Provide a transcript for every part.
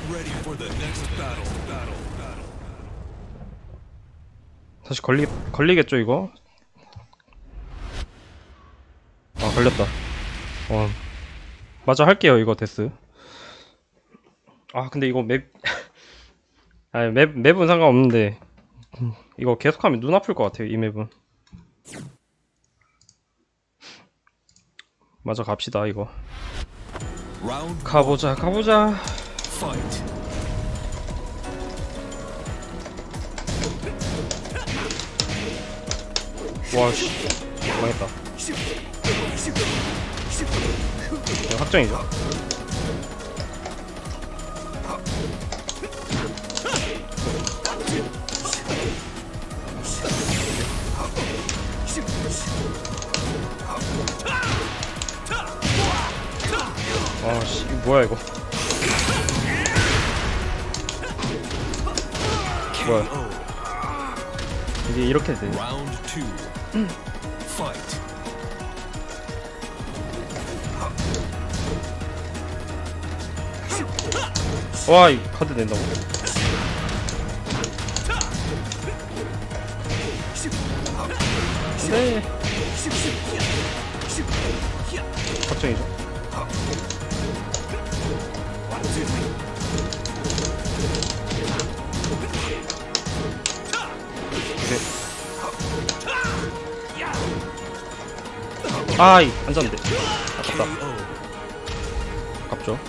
다시 걸리겠죠 이거? 아 걸렸다. 맞아 할게요 이거 데스. 아 근데 이거 맵 아니 맵은 상관없는데 이거 계속하면 눈 아플 것 같아요 이 맵은. 맞아 갑시다 이거. 가보자. 와씨 망했다. 이거 확정이죠. 아씨 이거 뭐야 이거. 뭐야 이게 이렇게 되네. 와 이 카드 낸다고. 네 확정이죠. 아이 앉았는데 아깝다. 아깝죠.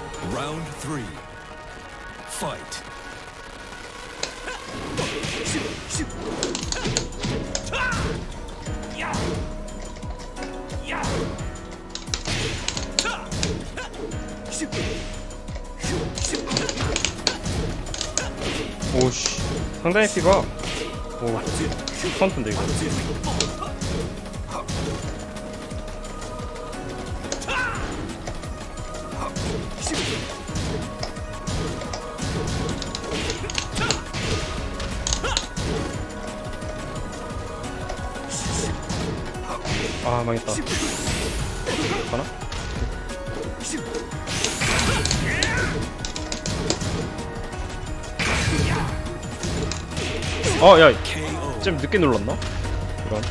오씨 상당히 피가 오 카운트인데 이거. 아 망했다. 가나? 야 좀 늦게 눌렀나? 이런.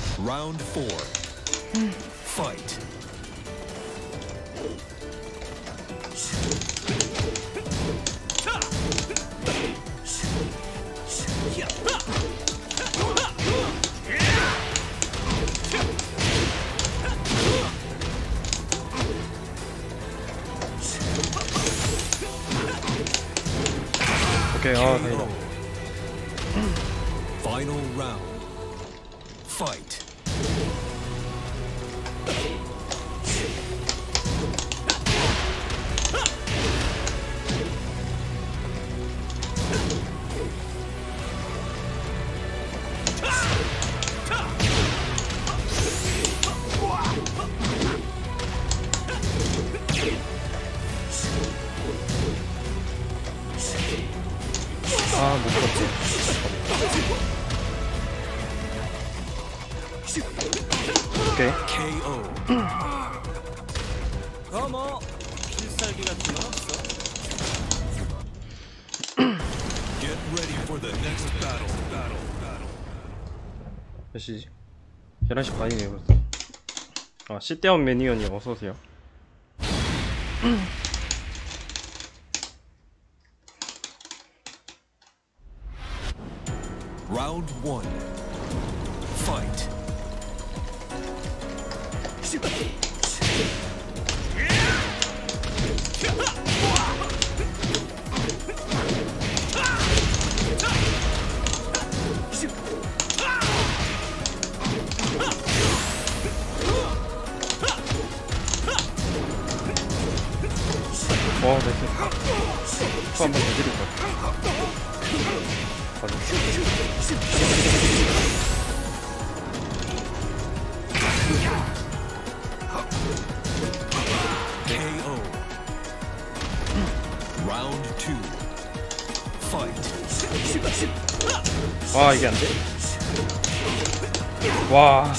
오케이 아 다행이다. Final round. Fight. 아 못 봤지. 오케이. 뭐 필살기 같은 건 없어. Get ready for the next battle. 몇 시지? 11시 반이네요 벌써. 아 시대원 매니언이 어서오세요. Round 1. Fight. 나이스. 초 한번 더 드릴 것 같아. KO. Round 2. Fight. 와 이게 안 돼? 와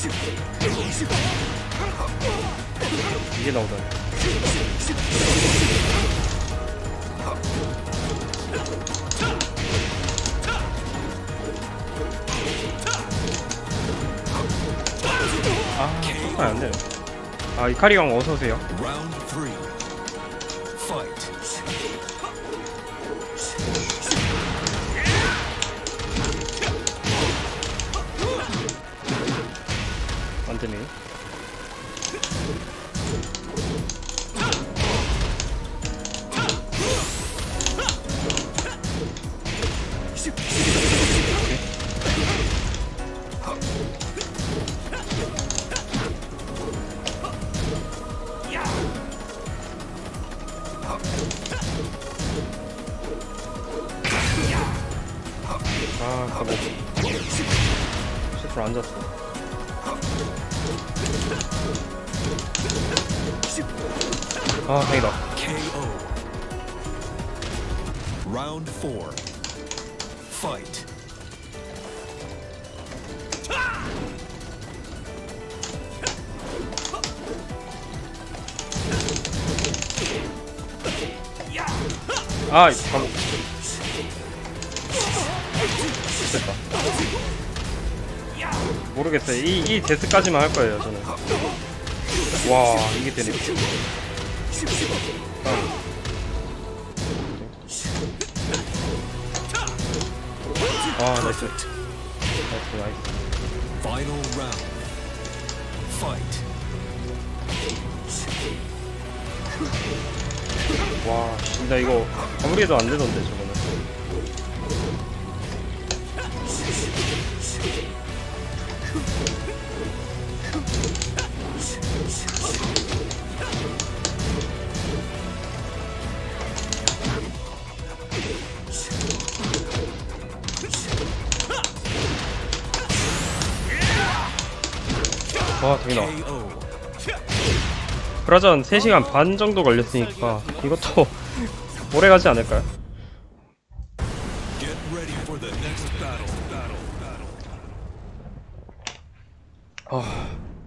이게 나오다니. 아, 이카리강 어서오세요. Round 3. Fight. 안되네. 아, 가보. 셰프로 앉았어. 아, 다행이다. KO. Round 4. Fight. 아, 가보. 됐다. 모르겠어요. 이 데스까지만 할 거예요, 저는. 와, 이게 되네. 아, 나이스. 나이스. Final round. Fight. 와, 진짜 이거 아무리 해도 안 되던데, 저거는. 와, 되게 KO. 브라전 3시간 반 정도 걸렸으니까 이것도 오래 가지 않을까요? Get ready for the next battle. 아...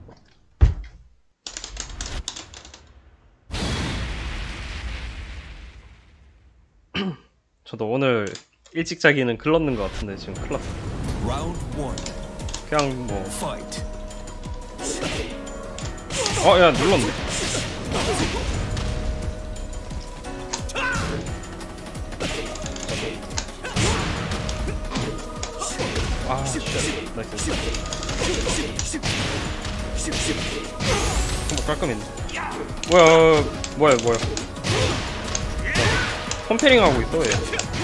저도 오늘 일찍 자기는 글렀는 것 같은데 지금 큰일 났어. Round 1. 그냥 뭐... Fight. 야, 눌렀네. 아, 쉣. 나이스. 한번 깔끔했네. 뭐야. 펌페링 하고 있어, 얘.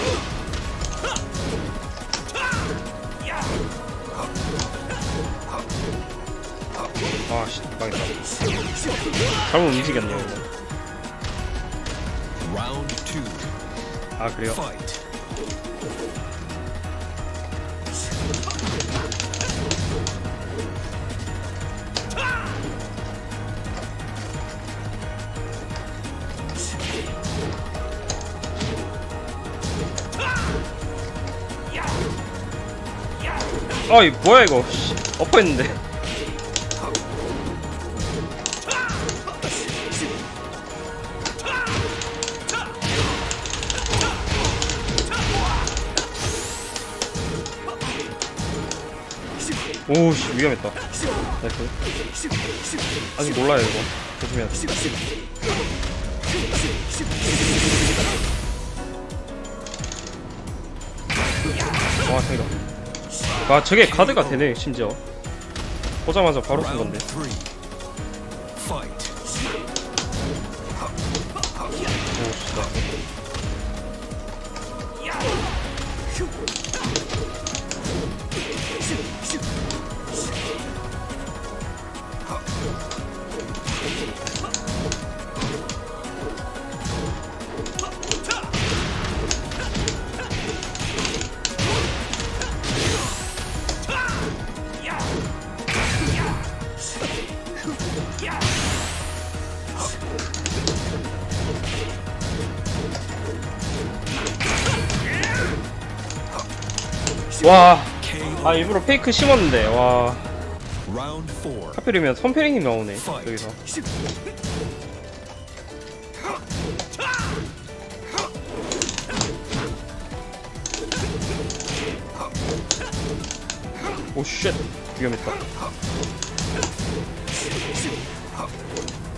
아, 씨, 망했다. 잘못 움직였네요, 이거. Round 2. 아, 그래요? Fight. 이 뭐야 이거. 씨, 엎어했는데. 오우씨, 위험했다. 나이스. 아직 몰라요 이거. 조심해야 돼. 와, 다행이다. 아, 저게 가드가 되네. 심지어 보자마자 바로 쓴 건데. Round 3. Fight. 오우씨, 나이스. 와, 아, 일부러 페이크 심었는데. 와, Round 4. 하필이면 선페링이 나오네 여기서. 오 쉣, 위험했다.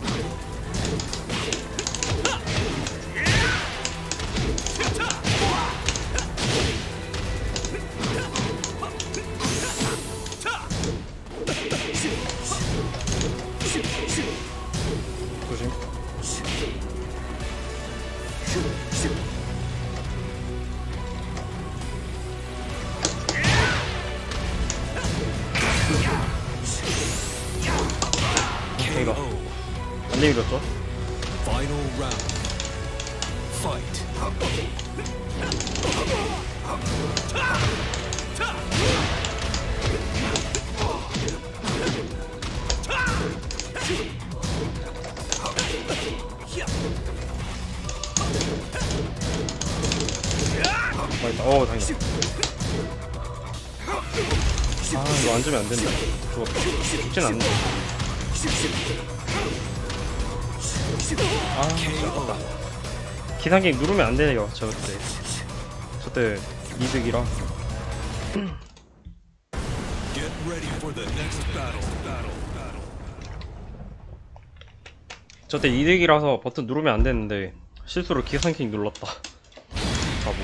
이거 안 내밀었죠? Final round. Fight. 맛있다. 다행이다. 이거 안 주면 안 된다. 죽진 않는다. 아깝다. 기상기 누르면 안 되네요. 저때 이득이라. Get ready for the next battle. 저때 이득이라서 버튼 누르면 안 되는데 실수로 기상기 눌렀다. 바보.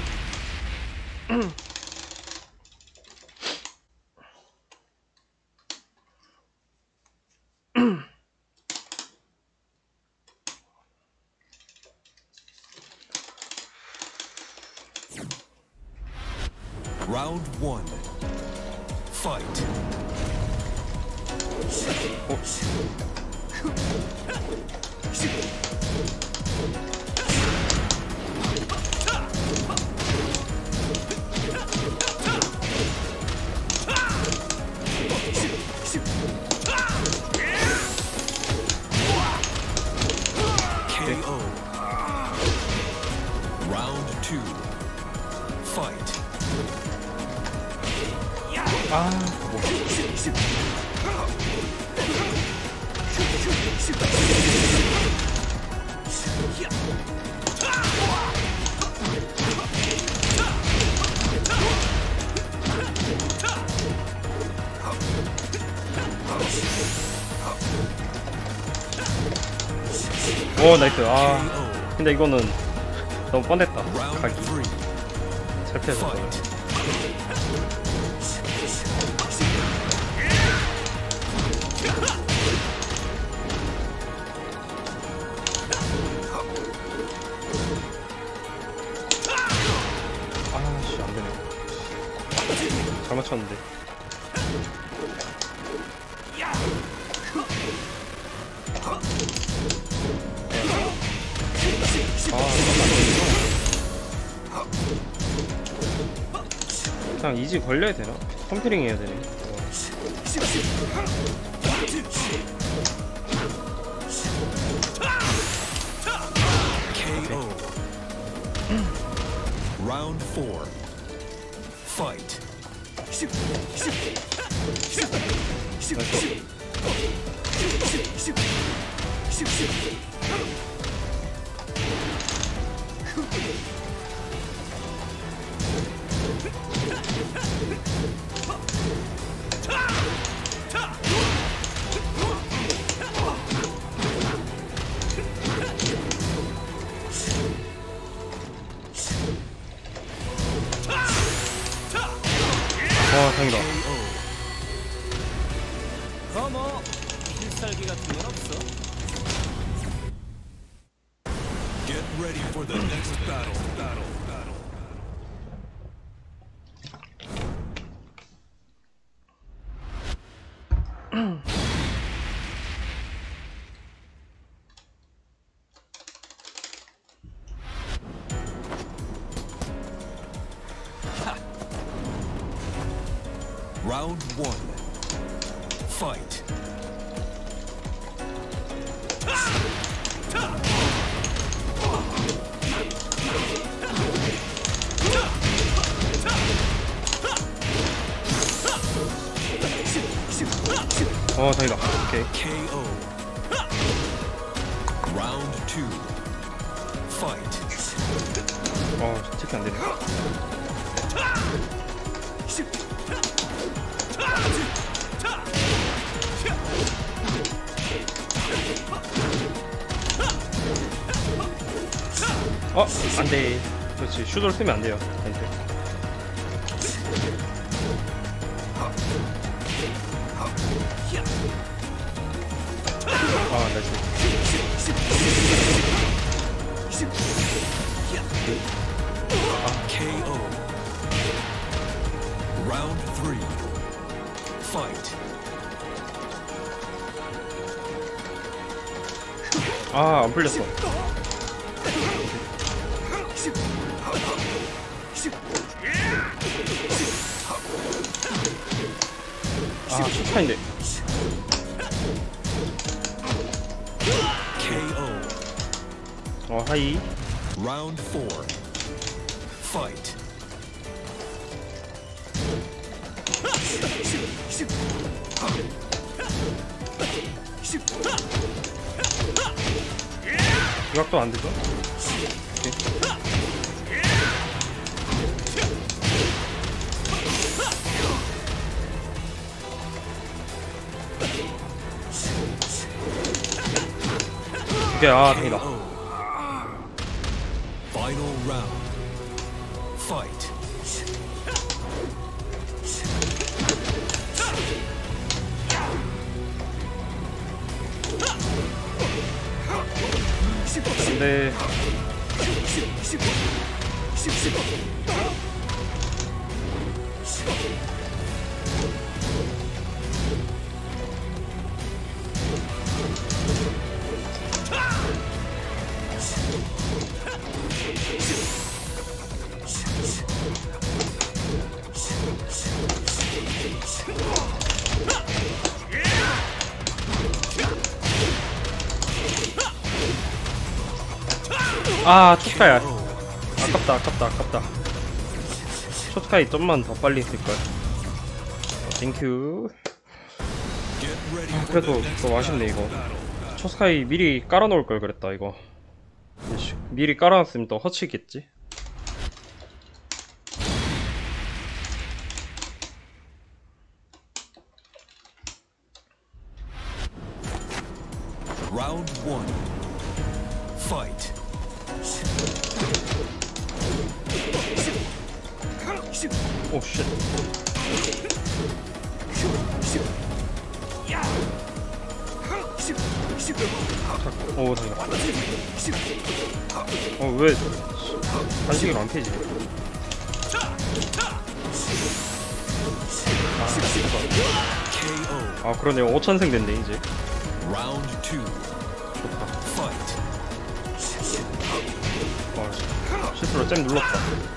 Round 1. Fight. KO. Round 2. Fight. 오 나이스. 근데 이거는 너무 뻔했다. Round 각이 3. 잘 피해서. Fight. 아씨 안되네. 잘 맞췄는데. 그냥 이지 걸려야 되나? 컴퓨링 해야 되네. KO. Round 4. Fight. 와 다행이다. 뭐 필살기 같은 건 없어. Get ready for the next battle. Round 1. Fight. 다행이다. 오케이. KO. Round 2. Fight. 체크 안 되네. 안 돼. 그렇지. 슈도를 쓰면 안 돼요. 나이스. KO. Round 3. Fight. 아, 안 풀렸어. 아, 슈타인데. KO. 하이. Round 4. Fight. 이각도 안 되죠? 오케이, 아, 다행이다. Final round. Fight. 근데 아, 초스카야. 아깝다, 아깝다, 아깝다. 초스카이 좀만 더 빨리 했을걸. 땡큐. 그래도 좀 아쉽네 이거. 초스카이 미리 깔아놓을 걸 그랬다 이거. 미리 깔아놨으면 또 허치겠지. Round 1. Fight. 오 쉣. 오 다행이다. 왜 단식이 안 패지? 아 그러네. 5천생 됐네 이제. Round 2. 좋다. Fight. 실수로 잼 눌렀다.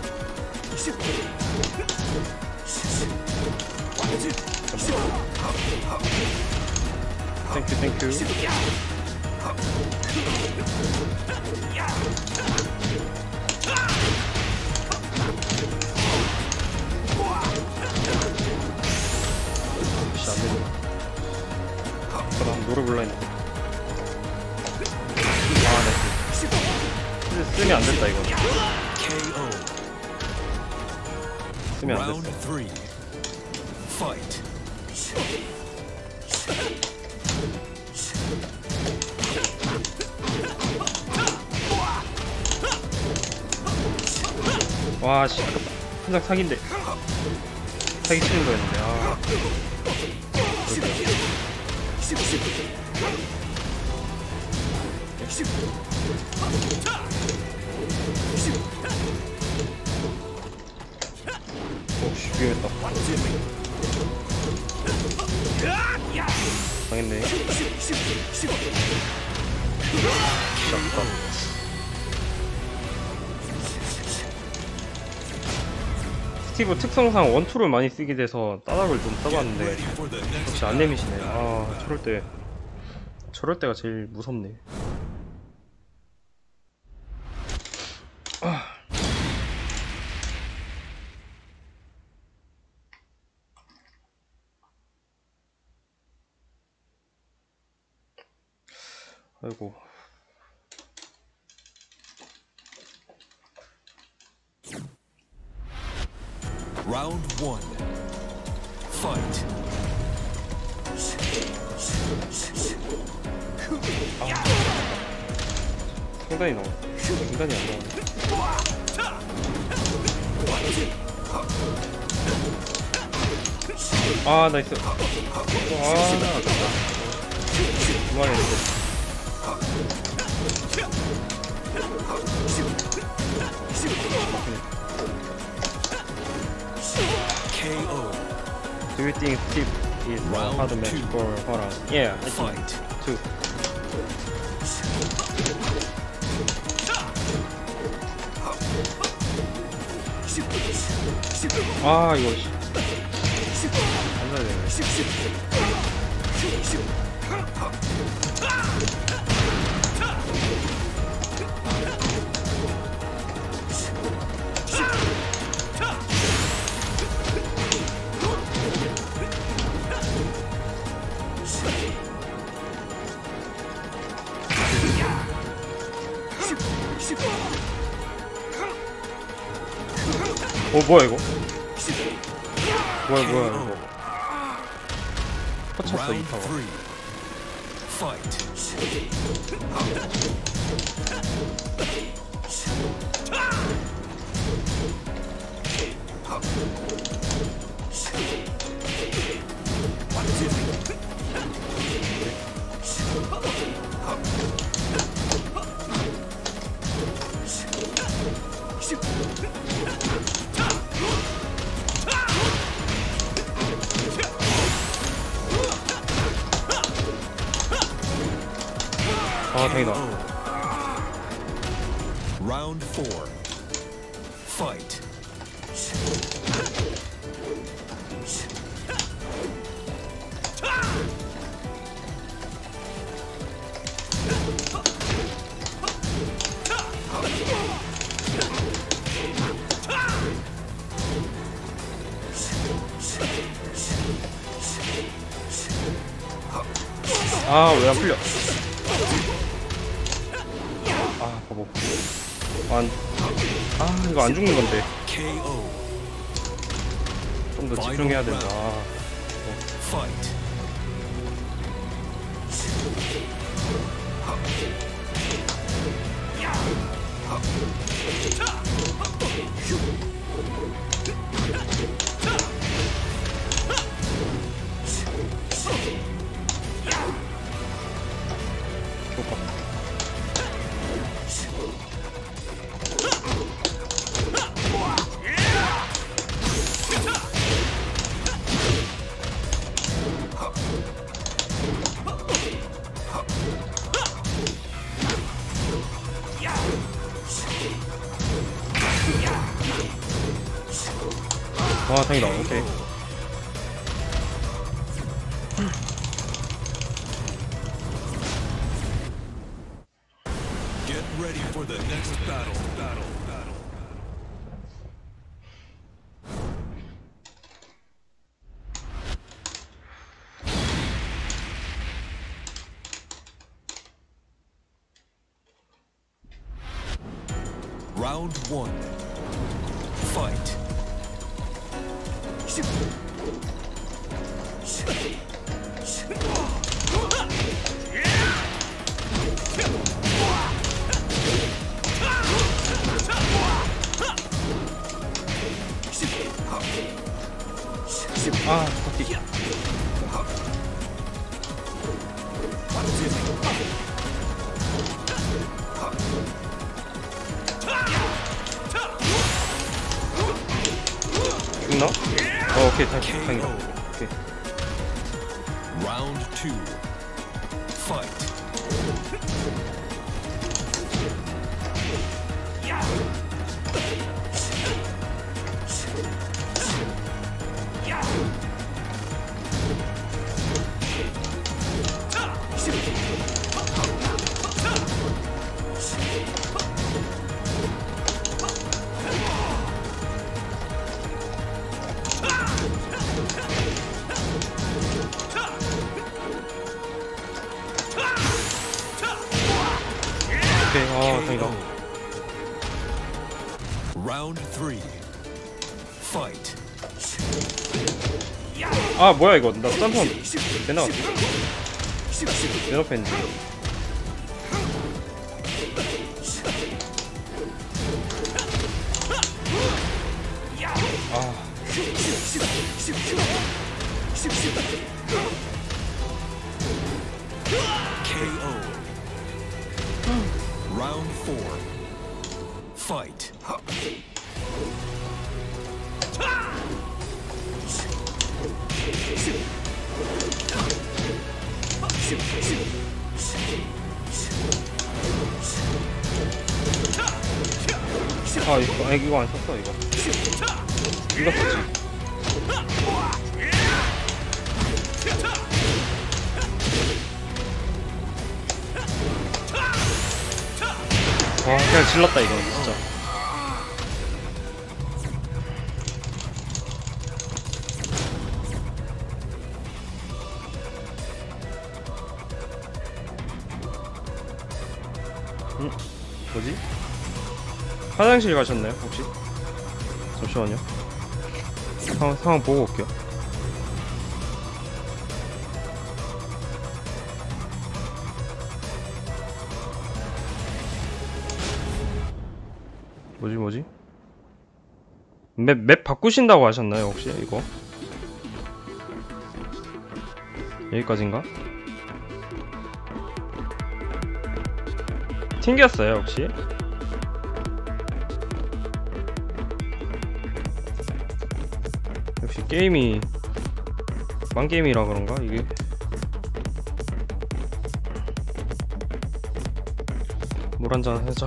땡큐 땡큐. 씨 안되네. 그럼 노래 불러 했는데. 아 나이스. 쓰면 안된다 이거. KO. 쓰면 Round 안됐어. 3. Fight. 와 씨 아깝다. 한장 사기인데 사기 치는 거였는데. 아 오씨 위험했다. 당했네. 아깝다. 스티브 특성상 원투를 많이 쓰게 돼서 따닥을 좀 써봤는데 Ready for the next 역시 안 내미시네. 아 저럴 때가 제일 무섭네. 아이고. Round 1. Fight. 상당히 나와. 인간이 안 나오네. 아 나이스. 아 아깝다. 그만했는데. KO. Do you think Steve is a Round hard match two. for Hora? Yeah, I think Fight. too. 아 이거 안 사야 되네. 뭐야 이거? 뭐야 이거? 퍼쳤어 Round 이 타워. 3. Fight. 아 다행이다. Round 4. Fight. 아 왜 안 풀려? 아 바보. 이거 안 죽는 건데. KO. 좀 더 집중해야 된다. Fight. 아 다행이다. 오케이. Get ready for the next battle. Round 1. Fight. 아 바퀴. 죽나? 오케이 다행이다. 오케이. Round 2. Fight. 오케이. 다행이다. Round 3. Fight. 아 뭐야 이거? 나 딴판 왜 나왔지? 왜 옆에 있는지. KO. Round 4. Fight. 아 이거 안 썼어 이거. 이거 썼지. 와 그냥 질렀다 이거 진짜. 뭐지? 화장실 가셨나요 혹시? 잠시만요. 상황 보고 올게요. 뭐지? 맵 바꾸신다고 하셨나요 혹시 이거? 여기까지인가? 튕겼어요 혹시? 역시 게임이 망게임이라 그런가 이게? 물 한잔 하자.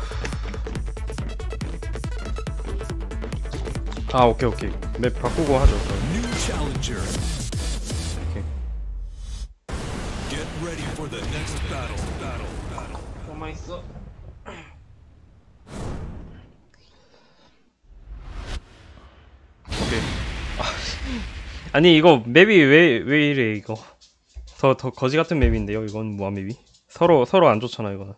아 오케이 맵 바꾸고 하죠. New challenger. 오케이. Get ready for the next battle. 가만히 있어. 오케이. 아니 이거 맵이 왜 이래 이거. 더 거지 같은 맵인데요 이건 뭐한 맵이? 서로 안 좋잖아 이거는.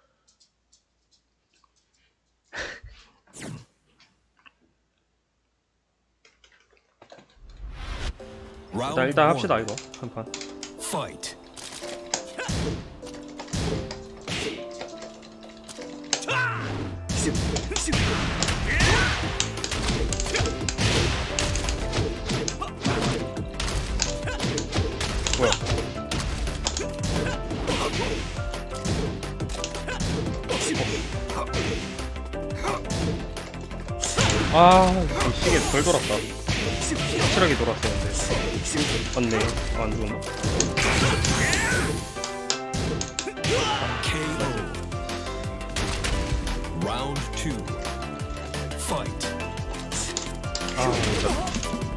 Round 일단 one. 합시다 이거 한 판. Fight. 뭐야? 이 시계 덜 돌았다. 확실하게 돌았었는데. 맞네. 안 죽었나? KO. Round two. Fight. 진짜.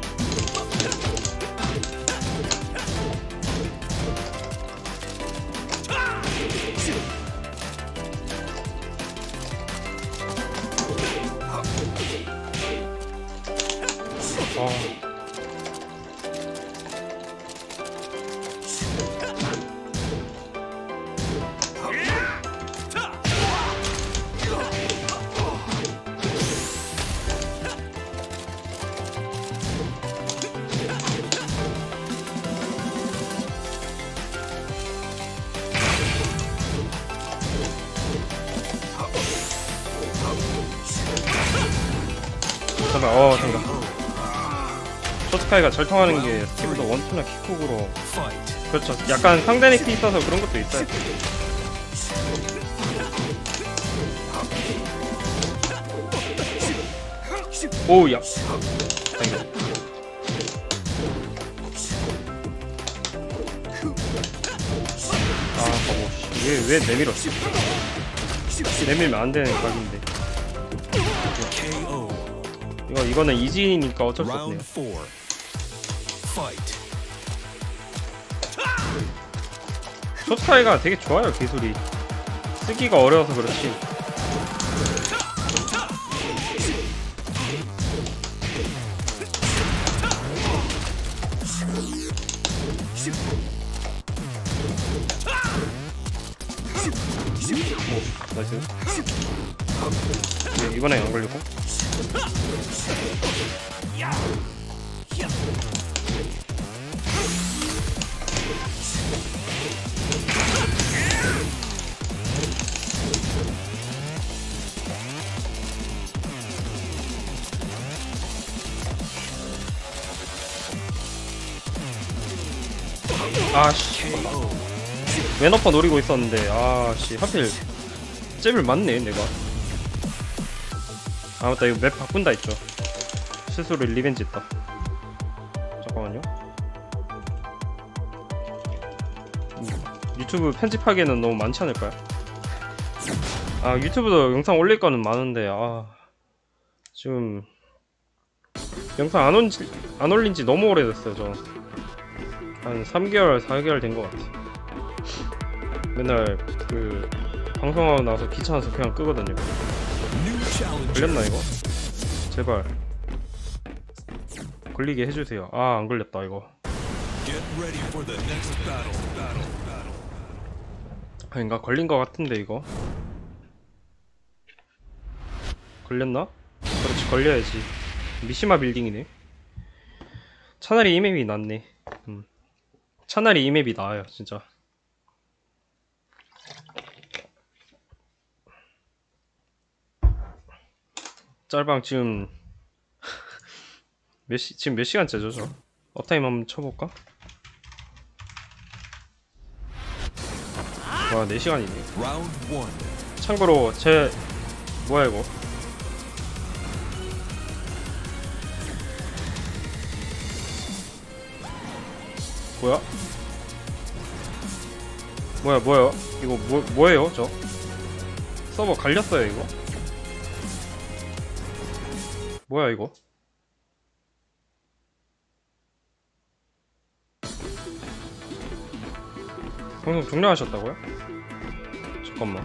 잠깐만, 잠깐만. 쇼트카이가 잘 통하는 게 스티브도 원투나 킥훅으로. Fight. 그렇죠. 약간 상대 넥이 있어서 그런 것도 있어요. 오우, 야. 다행이다. 바보. 왜 내밀었지? 내밀면 안 되는 각인데. KO. 이거는 이지니까 어쩔 수 없네요. Round four. Fight. 쇼트카이가 되게 좋아요, 기술이. 쓰기가 어려워서 그렇지. 오, 나이스. 이번엔 안 걸리고. 아씨, 왼어퍼 노리고 있었는데 아씨 하필 잽을 맞네 내가. 아 맞다, 이거 맵 바꾼다 했죠. 실수로 리벤지 했다. 잠깐만요. 유튜브 편집하기에는 너무 많지 않을까요? 아 유튜브도 영상 올릴 거는 많은데 지금 영상 안 올린 지 너무 오래됐어요. 저 한 3개월 4개월 된 것 같아. 맨날 그 방송하고 나서 귀찮아서 그냥 끄거든요. New challenger. 걸렸나 이거? 제발 걸리게 해주세요. 아 안 걸렸다 이거. Get ready for the next battle. 아닌가? 걸린 것 같은데 이거? 걸렸나? 그렇지, 걸려야지. 미시마 빌딩이네. 차라리 이 맵이 낫네. 차라리 이 맵이 나아요 진짜. 짤방 지금 지금 몇 시간째죠 저? 업타임 한번 쳐볼까? 와 4시간이네. Round 1. 참고로 제 뭐야 이거? 뭐야 이거 뭐예요 저? 서버 갈렸어요 이거? 뭐야 이거? 방송 종료하셨다고요? 잠깐만.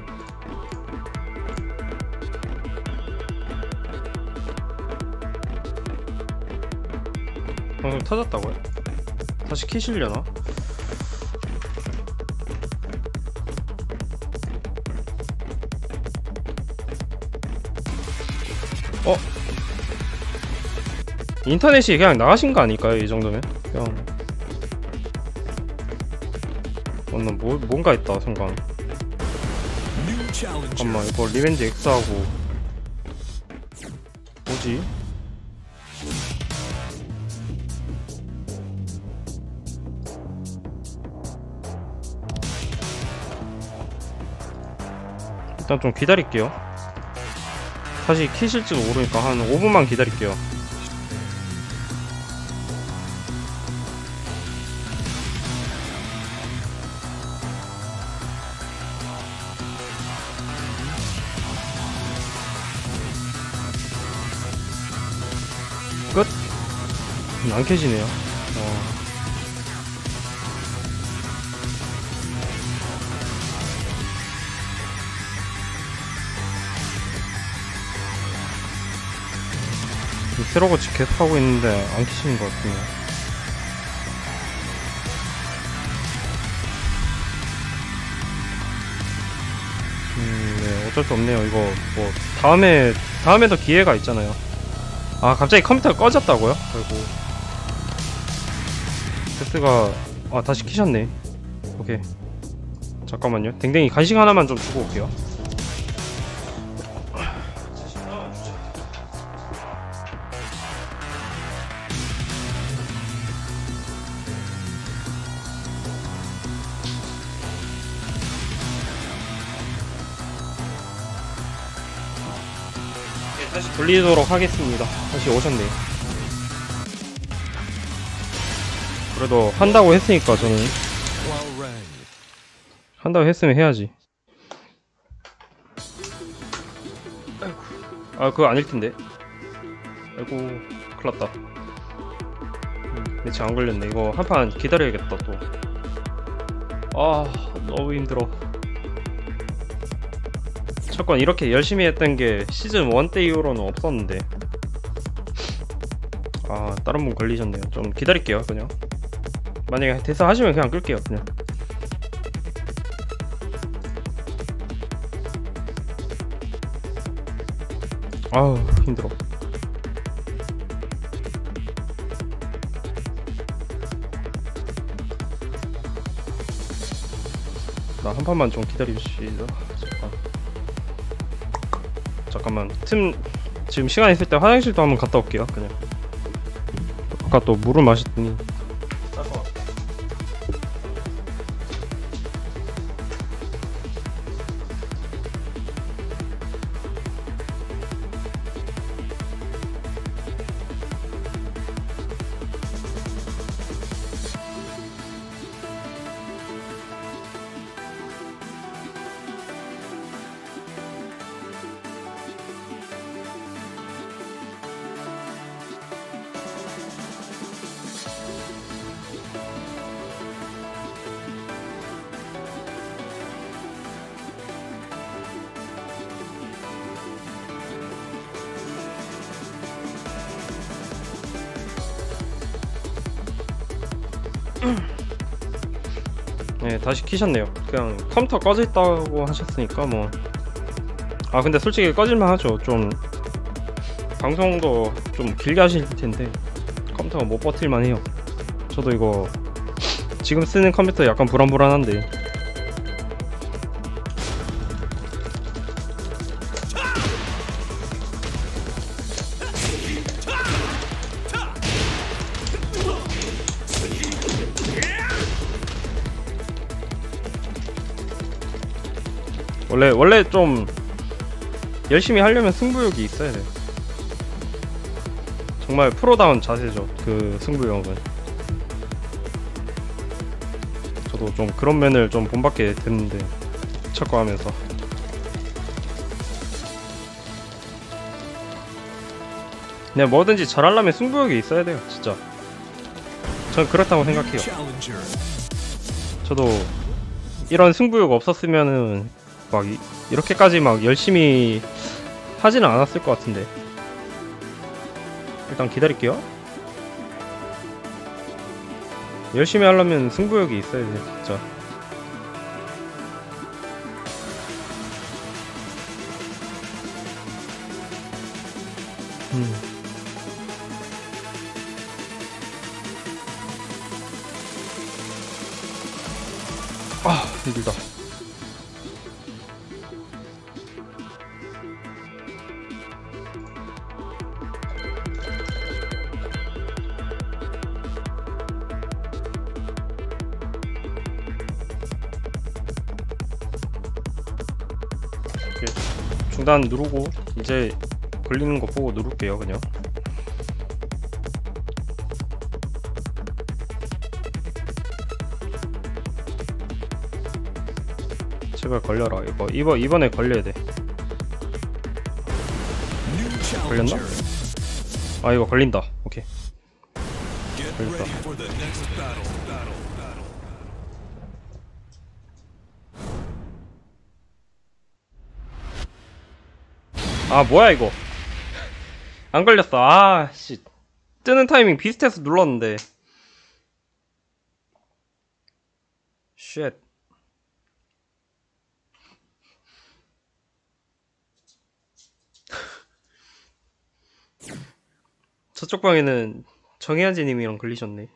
방송 터졌다고요? 다시 키시려나? 인터넷이 그냥 나가신 거 아닐까요? 이 정도면? 그냥 나 뭔가 있다 순간. New challenger. 잠깐만 이거 리벤지 X하고 뭐지? 일단 좀 기다릴게요. 다시 키실지도 모르니까 한 5분만 기다릴게요. 끝? 안 켜지네요. 새로고치 계속 하고 있는데 안 켜지는 것 같네요. 네, 어쩔 수 없네요. 이거 뭐 다음에도 기회가 있잖아요. 아 갑자기 컴퓨터가 꺼졌다고요? 아이고. 테스가 다시 키셨네. 오케이. 잠깐만요. 댕댕이 간식 하나만 좀 주고 올게요. 다시 돌리도록 하겠습니다. 다시 오셨네. 그래도 한다고 했으니까 저는 Well read. 한다고 했으면 해야지. 아 그거 아닐 텐데. 아이고 큰일났다. 매치 안 걸렸네. 이거 한 판 기다려야겠다 또. 너무 힘들어. 잠깐 이렇게 열심히 했던 게 시즌 1 때 이후로는 없었는데. 다른 분 걸리셨네요. 좀 기다릴게요 그냥. 만약에 대사 하시면 그냥 끌게요 그냥. 아우 힘들어. 나 한 판만 좀 기다려주시죠. 잠깐만 지금 시간 있을 때 화장실도 한번 갔다 올게요 그냥. 아까 또 물을 마셨더니 네, 다시 키셨네요. 그냥 컴퓨터 꺼져 있다고 하셨으니까 뭐. 아 근데 솔직히 꺼질만 하죠. 좀 방송도 좀 길게 하실 텐데 컴퓨터가 못 버틸만 해요. 저도 이거 지금 쓰는 컴퓨터 약간 불안불안한데. 원래 좀 열심히 하려면 승부욕이 있어야 돼. 정말 프로다운 자세죠, 그 승부욕은. 저도 좀 그런 면을 좀 본받게 됐는데 자꾸 하면서. 그냥 뭐든지 잘하려면 승부욕이 있어야 돼요, 진짜. 전 그렇다고 생각해요. Challenger. 저도 이런 승부욕 없었으면은 막 이렇게까지 막 열심히 하지는 않았을 것 같은데. 일단 기다릴게요. 열심히 하려면 승부욕이 있어야 돼, 진짜. 아, 힘들다. 중단 누르고 이제 걸리는 거 보고 누를게요. 그냥 제발 걸려라. 이번에 걸려야 돼. New 걸렸나? challenger. 아 이거 걸린다. 오케이. Get 걸렸다. ready for the next battle. 아 뭐야 이거. 안 걸렸어. 아 씨. 뜨는 타이밍 비슷해서 눌렀는데. 쉣. 저쪽 방에는 정혜한지 님이랑 걸리셨네.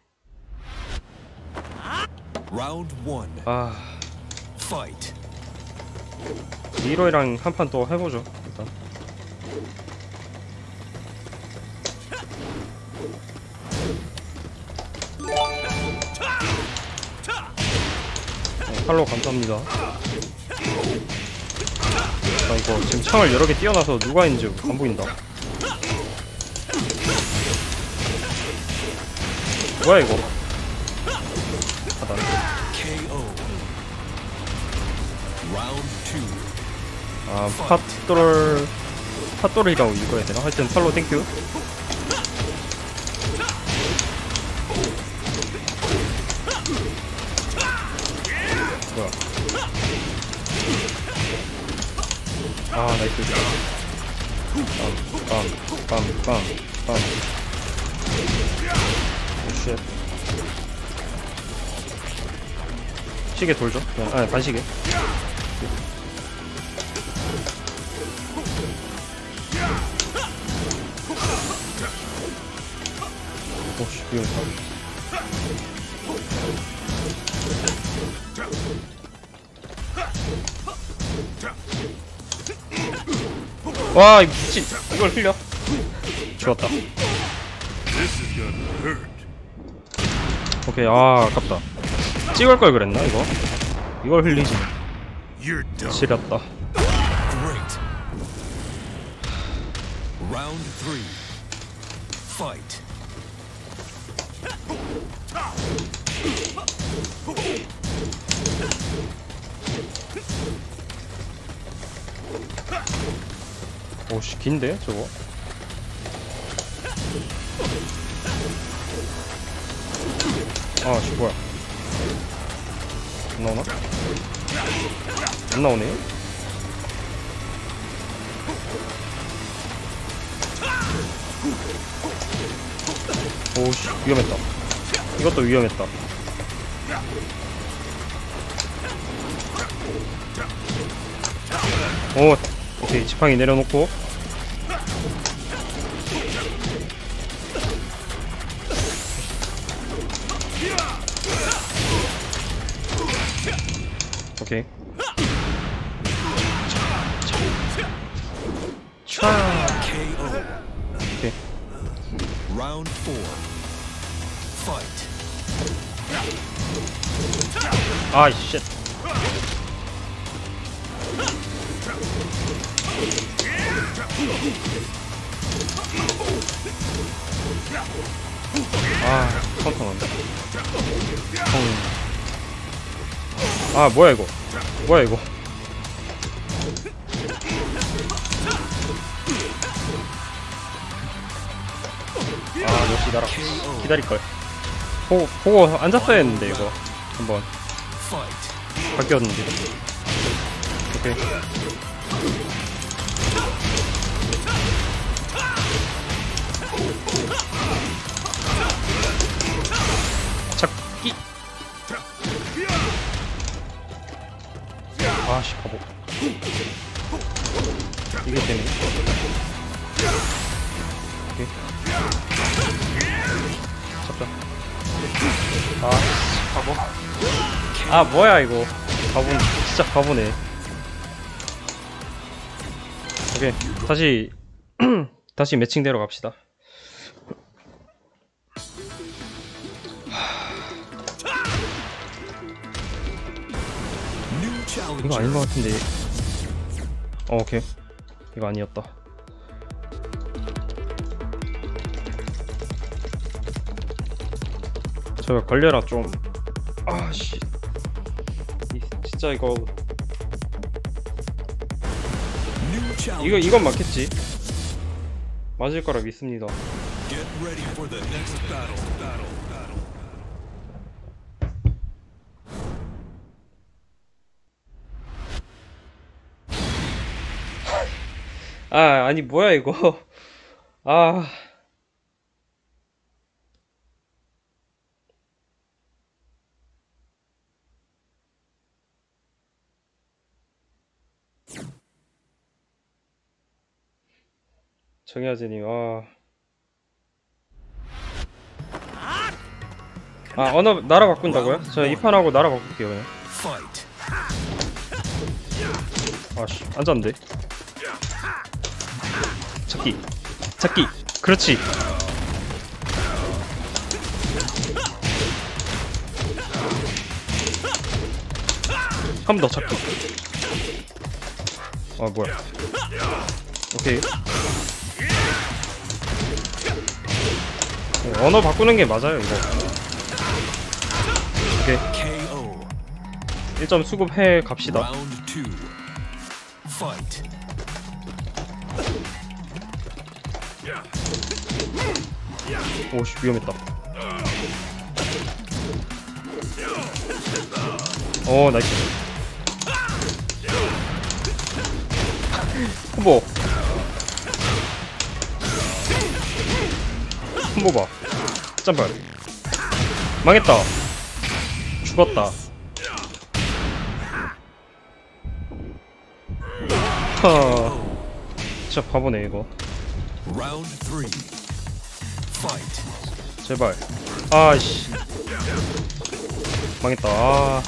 Round 1. 아 Fight. 미로이랑 한 판 또 해보죠. 일단 팔로우 감사합니다. 아 이거 지금 창을 여러 개 띄워놔서 누가 있는지 안 보인다. 뭐야 이거? 하단. KO. Round 2. 아 팟돌이라고 읽어야 되나? 하여튼 팔로우 땡큐. 뭐야? 아 나이스. 빰. 오쉣. 시계 돌죠? 그냥, 아 반시계. 오씨 위험하다. 와 미친. 이걸 흘려. 좋았다. 오케이. 아 아깝다. 찍을 걸 그랬나 이거? 이걸 흘리지. You're done. 지렸다. Great. Round 3. Fight. 오씨 긴데 저거. 아씨 뭐야. 안 나오나? 안 나오네. 오씨 위험했다. 이것도 위험했다. 오, 오케이. 지팡이 내려놓고. 오케이. KO. 오케이. Round 4. Fight. 아이 쉣. 아, 카운터 난다. 아, 뭐야 이거? 뭐야 이거? 아, 역시 나라. 기다릴 걸. 보고 앉았어야 했는데 이거 한번 Fight. 바뀌었는데. 오케이. 잡기. 아씨 바보. 이게 되네. 오케이. 잡자. 아씨 바보. 아 뭐야 이거. 바보. 진짜 바보네. 오케이. 다시 다시 매칭대로 갑시다. New 이거 challenger. 아닌 것 같은데. 오케이. 이거 아니었다. 저 걸려라 좀. 아씨. 진짜 이거 New challenger. 이건 맞겠지. 맞을 거라 믿습니다. Get ready for the next battle. 아 아니 뭐야 이거. 아. 정야진님, 언어 나라 바꾼다고요? 저 이 판하고 나라 바꿀게요 그냥. Fight. 아씨 앉았는데. 찾기 그렇지. 한 번 더 찾기. 아 뭐야. 오케이. 언어 바꾸는 게 맞아요 이거. 오케이. KO. 1점 수급해 갑시다. Round 2. Fight. 오씨 위험했다. 오 나이스. 콤보. 콤보 봐. 짬발. 망했다. 죽었다. 하. 진짜 바보네 이거. Round 3. Fight. 제발. 아씨. 망했다. 아.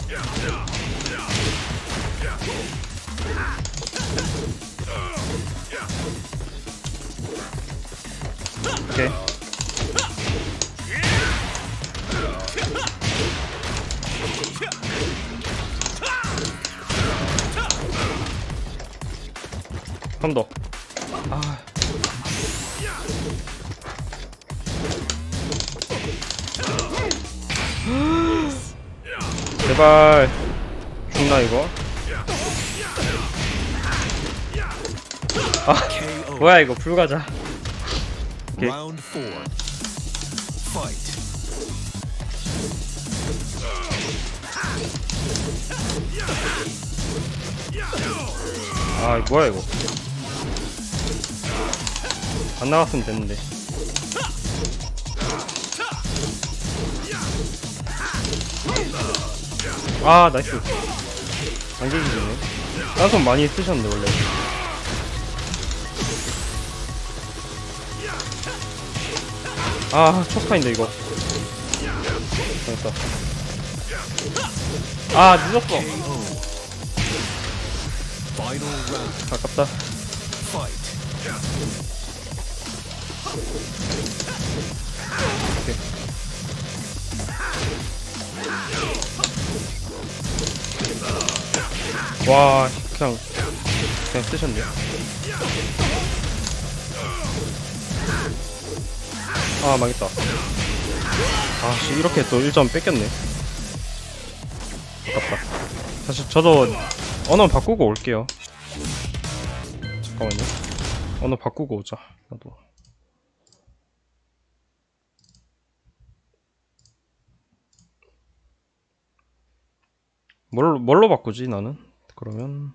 오케이. 한 번 더. 아. 제발 죽나 이거? 아 KO. 뭐야 이거 불가자. 오케이. Round 4. Fight. 아 이거 뭐야 이거? 안 나갔으면 됐는데. 아 나이스. 안개기지네. 딴손 많이 쓰셨는데 원래. 아 초스카인데 이거. 됐다. 아 늦었어. Final round. 아깝다. Fight. 와 그냥 쓰셨네. 아 망했다. 아씨 이렇게 또 1점 뺏겼네. 아깝다. 사실 저도 언어 바꾸고 올게요. 잠깐만요. 언어 바꾸고 오자. 나도. 뭘로 바꾸지 나는? 그러면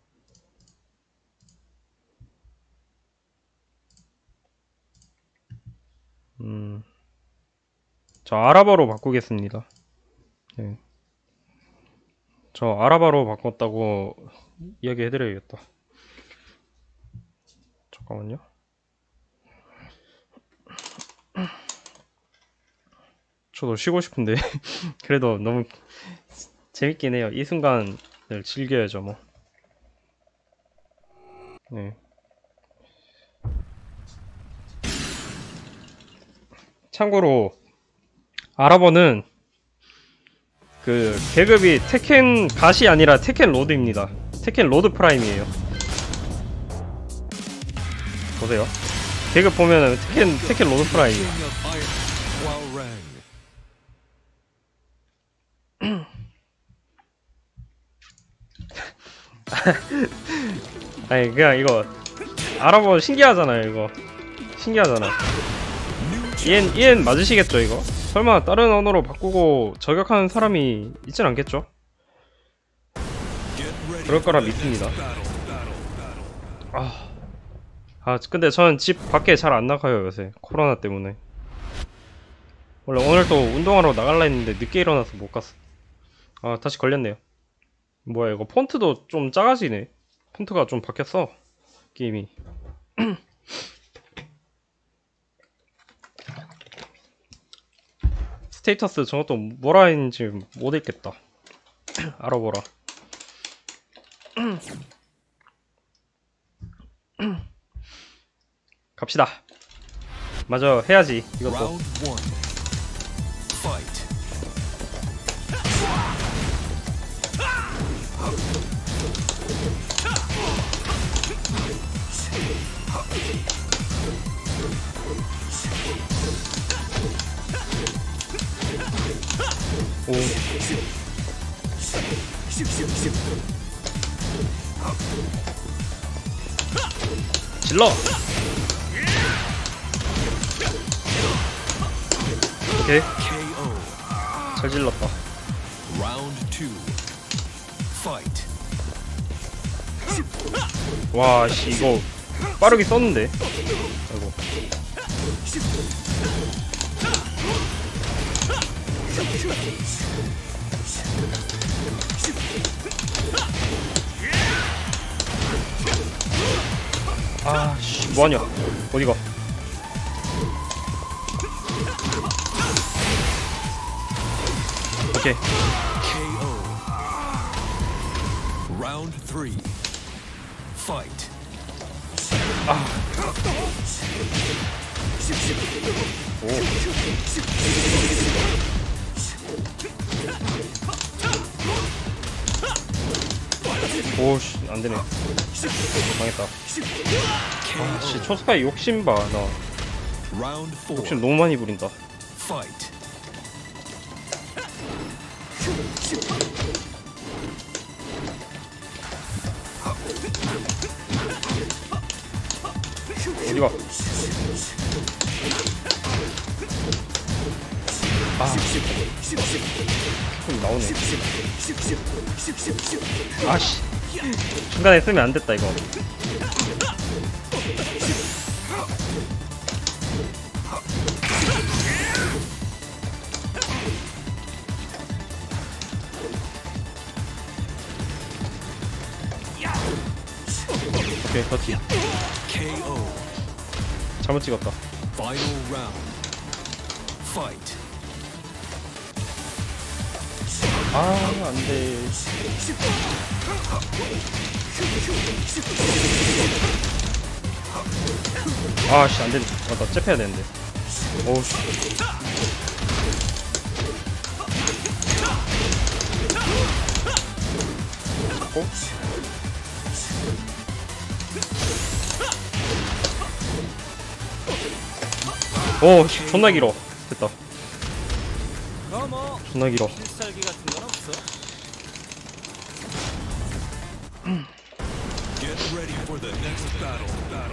저 아랍어로 바꾸겠습니다. 네. 저 아랍어로 바꿨다고 이야기해드려야겠다. 잠깐만요. 저도 쉬고 싶은데 그래도 너무 재밌긴 해요. 이 순간을 즐겨야죠 뭐. 네. 참고로 아랍어는 그 계급이 테켄 갓이 아니라 테켄 로드입니다. 테켄 로드 프라임이에요. 보세요. 계급 보면은 테켄 로드 프라임. King of Iron. Hwoarang. 아니 그냥 이거 아랍어 신기하잖아요. 이거 신기하잖아. EN 맞으시겠죠 이거? 설마 다른 언어로 바꾸고 저격하는 사람이 있진 않겠죠? Get ready 그럴 for 거라 the 믿습니다. next battle. 근데 저는 집 밖에 잘 안 나가요 요새 코로나 때문에. 원래 오늘 또 운동하러 나갈라 했는데 늦게 일어나서 못 갔어. 아 다시 걸렸네요. 뭐야 이거 폰트도 좀 작아지네. 폰트가 좀 바뀌었어 게임이. 스테이터스 저것도 뭐라 했는지 못 읽겠다. 알아보라. 갑시다. 맞아 해야지 이것도. Round 1. Fight. 오. 질러. 오케이 KO. 잘 질렀다. Round 2. Fight. 와씨 이거 빠르게 썼는데. 아이고. 아씨 뭐하냐 어디가. 오케이 KO. Round 3. Fight. 오씨 안되네. 망했다. 아씨 초스카이 욕심봐. 나 Round 4. 욕심 너무 많이 부린다. Fight. 어디가. 좀 나오네. 아씨 중간에 쓰면 안 됐다 이거. 오케이 더티. KO. 잘못 찍었다. Final round. Fight. 아 안돼. 아씨 안된다. 나 잽해야 되는데. 오우씨. 오 존나 길어. 됐다. 너뭐 존나 길어. 필살기 같은 건 없어? Get ready for the next battle.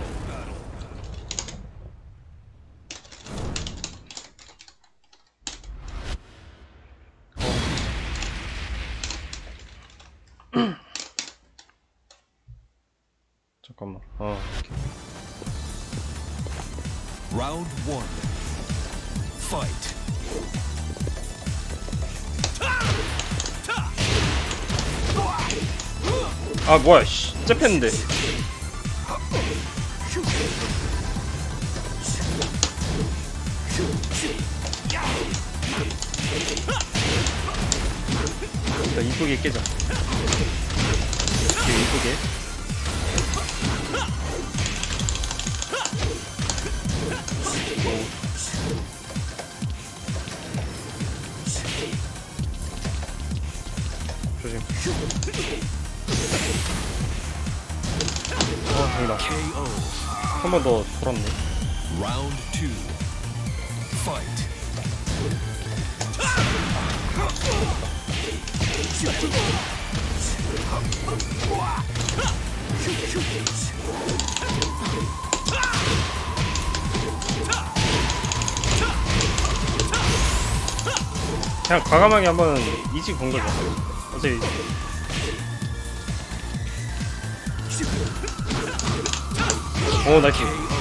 잠깐만. Round 1. Fight. 아 뭐야 씨 잽했는데. 자 이쁘게 깨자. 되게 이쁘게. 조심. 다행이다. KO. 한 번 더 돌았네. Round 2. Fight. 그냥 과감하게 한번 이지 건 거죠. 어차피 오 나이스.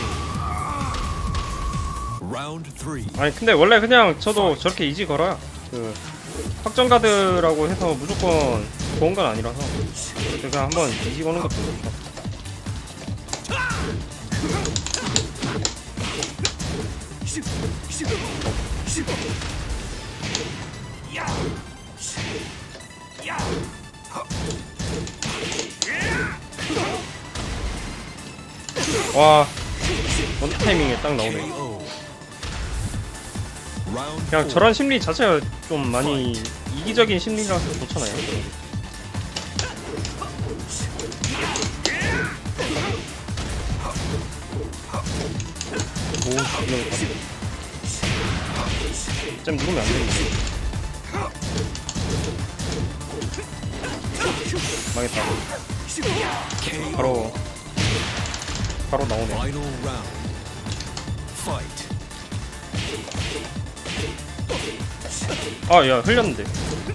Round 3. 아니 근데 원래 그냥 저도 저렇게 이지 걸어요. 그 확정 가드라고 해서 무조건 좋은 건 아니라서 그냥 한번 이지 거는 것도 좋죠. 와 원투 타이밍에 딱 나오네. KO. Round 그냥 4. 저런 심리 자체가 좀 많이 이기적인 심리라서 좋잖아요. 오, 이거 좀 누르면 안 되는데. 망했다. 바로 나오네. Final round. Fight. 아, 야, 흘렸는데.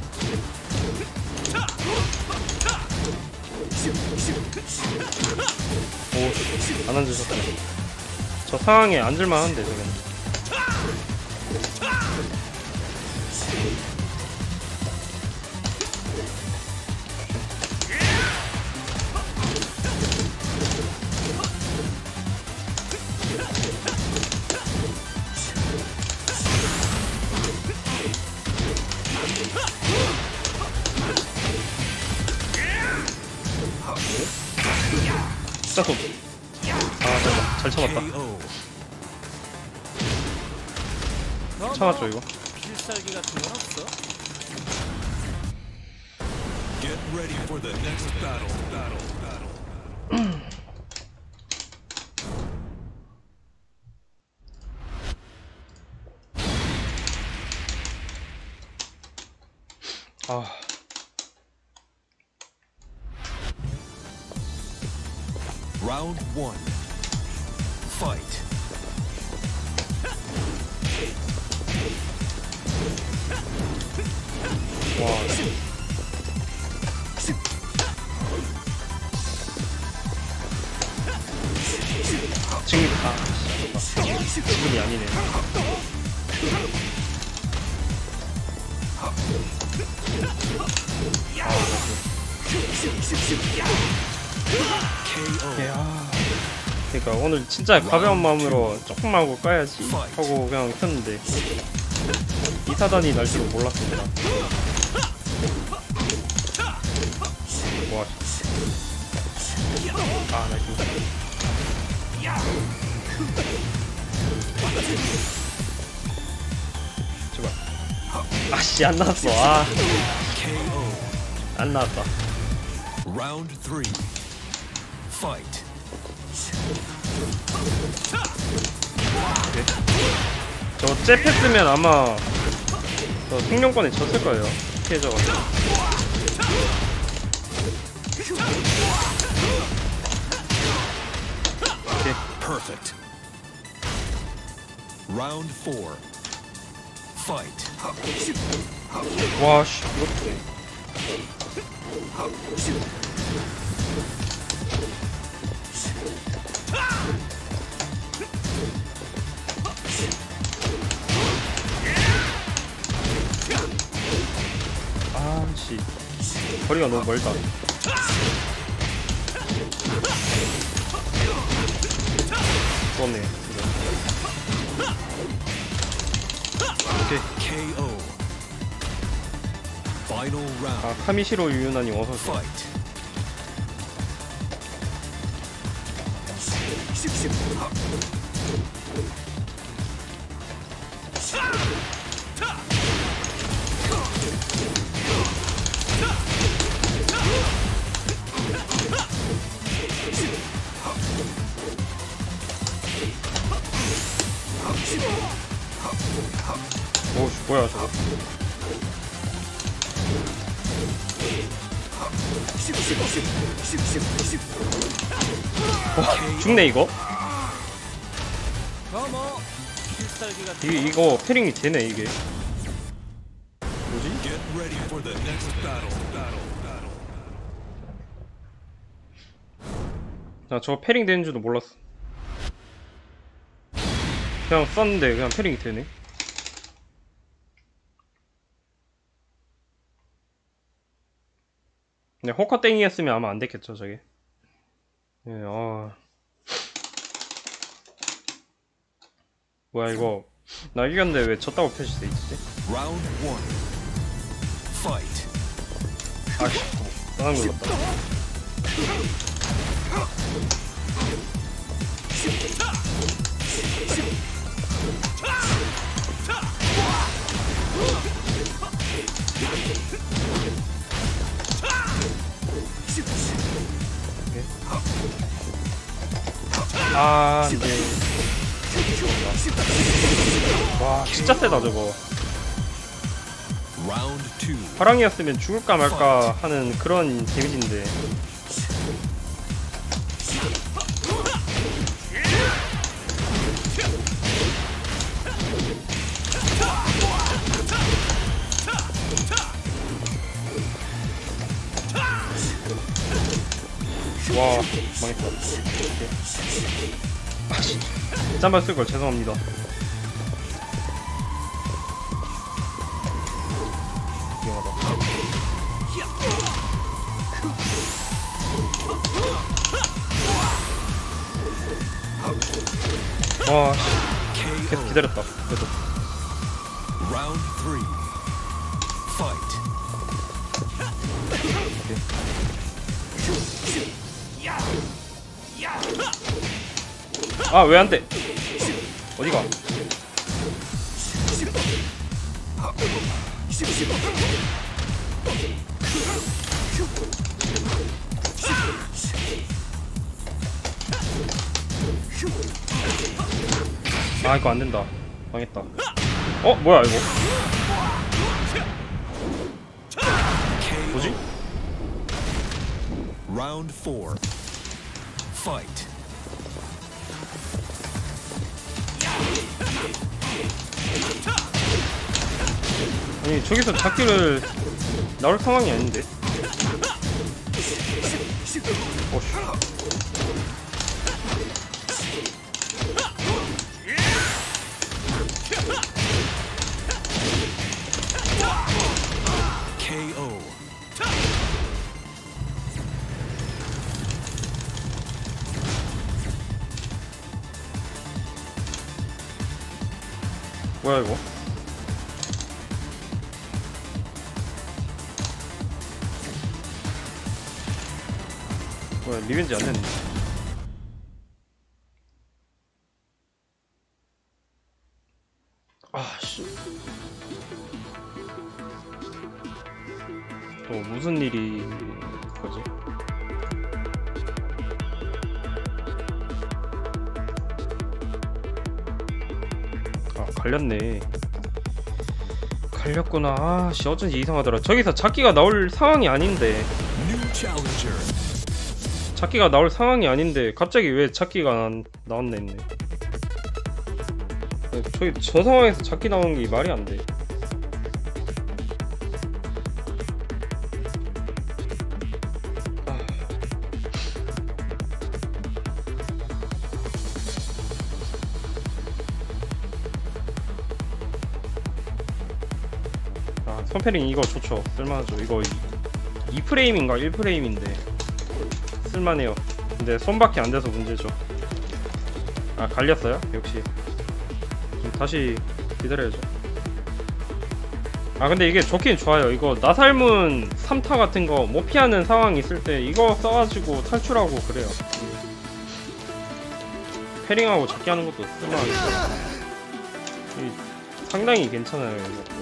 오, 안 앉으셨다. 저 상황에 앉을만한데, 저건. 스타트. 아, 잠깐만. 잘 참았다. KO. 참았죠, 이거? 필살기 같은 건 없어? Get ready for the next battle. 아. Round 1. Fight. 와. 지금이 아니네. KO. 오케이, 그러니까 오늘 진짜 가벼운 마음으로 조금만 하고 까야지 하고 그냥 켰는데 이 사단이 날 줄은 몰랐습니다. 와, 나이스. 제발. 아씨, 안 나왔어. KO. 안 나왔다. Round 3. Fight. 저 잽했으면 아마 저 생명권에 졌을 거예요. 피해져가지고. 오케이. Perfect. Round 4. Fight. 와, 씨, 이것도. 씨, 거리가 너무 멀다. 죽었네. 오케이. KO. Final round. 카미시로 유유나님 어서 오세요. Fight. 오, 뭐야 저거. 와, 죽네 이거. 어머, 필살기가 이거 패링이 되네 이게. 뭐지? Get ready for the next battle. 나 저거 패링 되는 줄도 몰랐어. 그냥 썼는데 그냥 패링이 되네. 근데 호커 땡이었으면 아마 안 됐겠죠 저게. 예, 뭐야 이거. 나 이겼는데 왜 졌다고 표시돼 있지? Round 1. Fight. 아씨, 나간 걸 같다. 안돼. 와, 진짜 세다 저거. Round 2. 화랑이었으면 죽을까 말까 하는 그런 데미지인데. 와, 망했다. 아씨, 짠발 쓸걸 죄송합니다. 위험하다. 와, 계속 기다렸다. 그래도. Round 3. Fight. 아, 왜 안 돼? 어디가? 아, 이거 안 된다. 망했다. 뭐야 이거? 뭐지? Round 4. Fight. 아니, 저기서 잡기를 나올 상황이 아닌데. 오씨. KO. 뭐야 이거? 뭐야 리벤지 안 됐네. 아씨. 또 무슨 일이 거지? 아 갈렸네. 갈렸구나. 아씨 어쩐지 이상하더라. 저기서 잡기가 나올 상황이 아닌데. New challenger. 잡기가 나올 상황이 아닌데 갑자기 왜 잡기가 나왔네 했네. 저기 저 상황에서 잡기 나오는 게 말이 안 돼. 선패링 이거 좋죠. 쓸만하죠. 이거 2프레임인가 1프레임인데 쓸만해요. 근데 손밖에 안 돼서 문제죠. 아 갈렸어요? 역시 좀 다시 기다려야죠. 아 근데 이게 좋긴 좋아요. 이거 나살문 3타 같은 거 못 피하는 상황이 있을 때 이거 써가지고 탈출하고 그래요. 패링하고 잡기 하는 것도 쓸만하겠죠. 상당히 괜찮아요 이것도.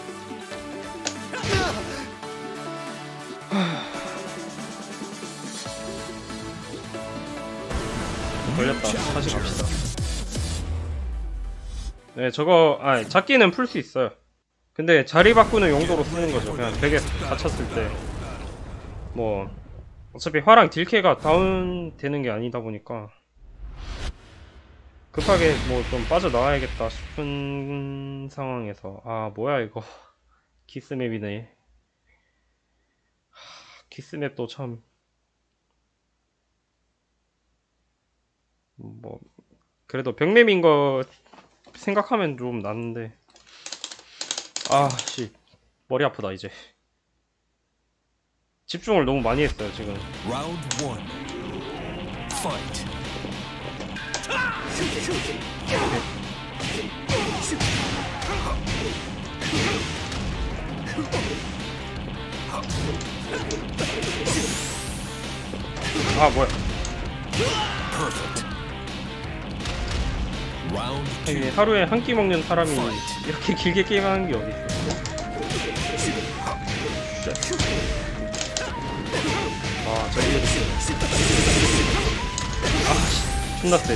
걸렸다. 다시 갑시다. 네 저거 잡기는 풀 수 있어요. 근데 자리 바꾸는 용도로 쓰는 거죠. 그냥 벽에 갇혔을 때 뭐 어차피 화랑 딜캐가 다운 되는 게 아니다 보니까 급하게 뭐 좀 빠져나와야겠다 싶은 상황에서. 아 뭐야 이거 키스맵이네. 키스맵도 참 뭐 그래도 벽맵인 거 생각하면 좀 낫는데 아씨 머리 아프다. 이제 집중을 너무 많이 했어요 지금. Round 1. Fight. 아 뭐야. Perfect. Round 2. 이게 하루에 한 끼 먹는 사람이 이렇게 길게 게임하는 게 어딨어. 아 저기 아 존나 세.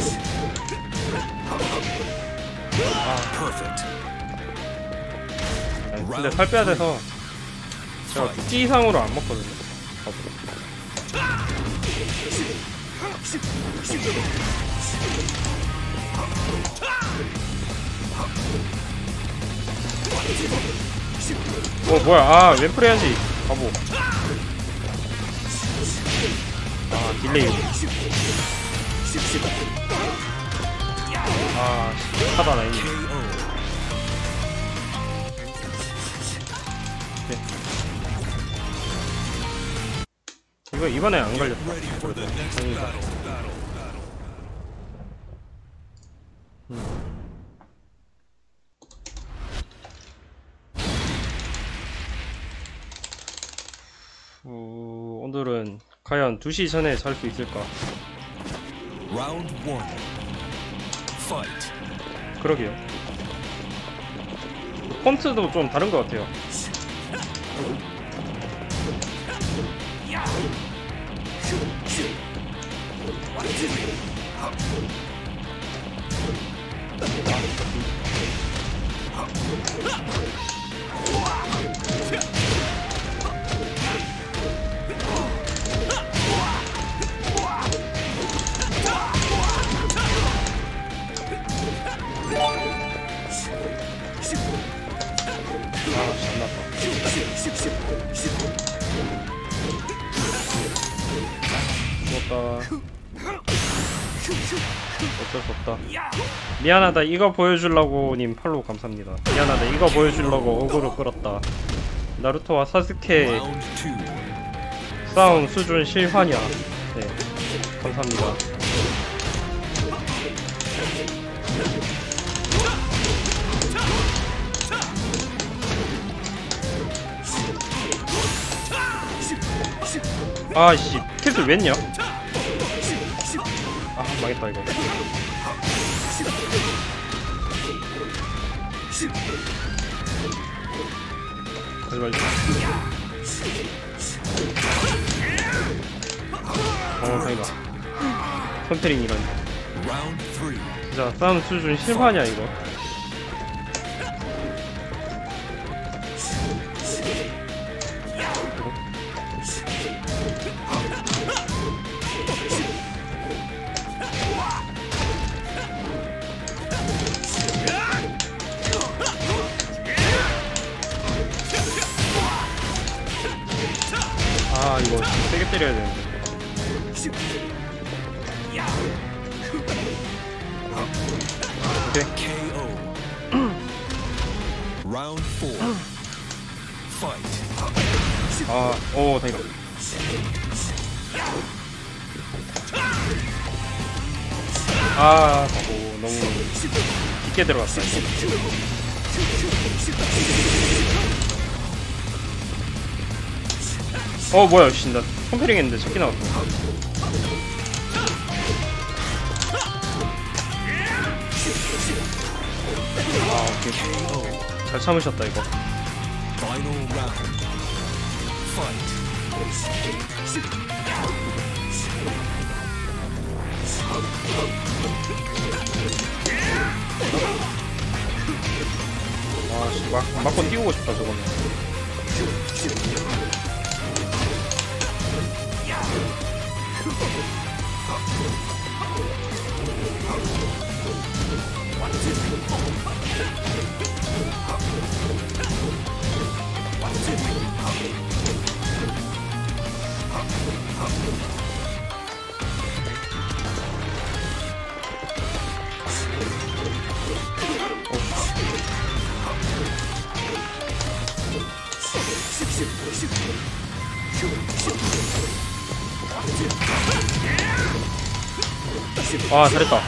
Perfect. 근데 살 빼야 돼서 제가 끼 이상으로 안 먹거든요. 뭐야. 아 왼풀 해야지 바보. 아 딜레이. 아 하다 나이네. 네. 이거 이번에 안 걸렸다. Ready for the next battle. 오늘은 과연 2시 전에 잘 수 있을까? Round 1. Fight. 그러게요. 폰트도 좀 다른 것 같아요. 어쩔 수 없다. 미안하다 이거 보여주려고 님 팔로우 감사합니다. 미안하다 이거 보여주려고 어그로 끌었다. 나루토와 사스케 Round 2. 싸움 수준 실화냐. 네 감사합니다. 아씨 캐슬 왜 했냐? 아 망했다 이거. 가지 말자. 다행이다. 컨트링이란 Round 3. 진짜 싸움 수준 실화냐 이거. 아 이거 세게 때려야 되는데. 오케이. KO. Round 4. Fight. 오 다행이다. 바보 너무 깊게 들어갔다 이거. 뭐야 씨, 나 컴페링 했는데 잡기 나왔어. 오케이. 잘 참으셨다 이거. Final round. Fight. 씨, 맞고 띄우고 싶다 저거는. 잘했다.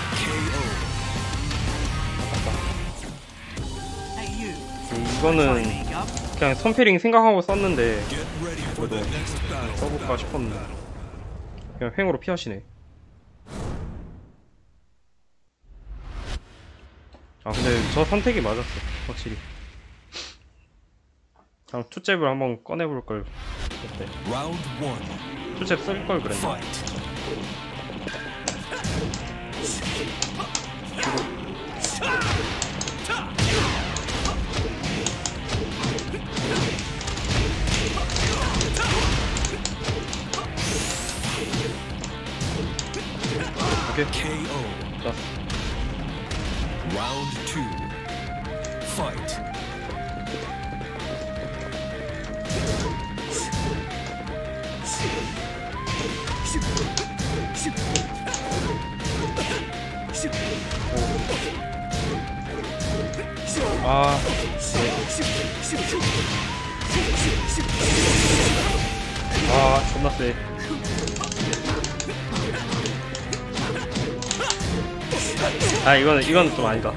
이거는 그냥 선패링 생각하고 썼는데 Get ready for the next battle. 써볼까 싶었는데 그냥 횡으로 피하시네. 근데 저 선택이 맞았어 확실히. 그냥 투잽을 한번 꺼내볼걸 그때. Round 1. 투잽 쓸걸 그랬나. Fight. 오케이. KO. 자, Round 2. Fight. 존나 세. 이건 좀 아니다.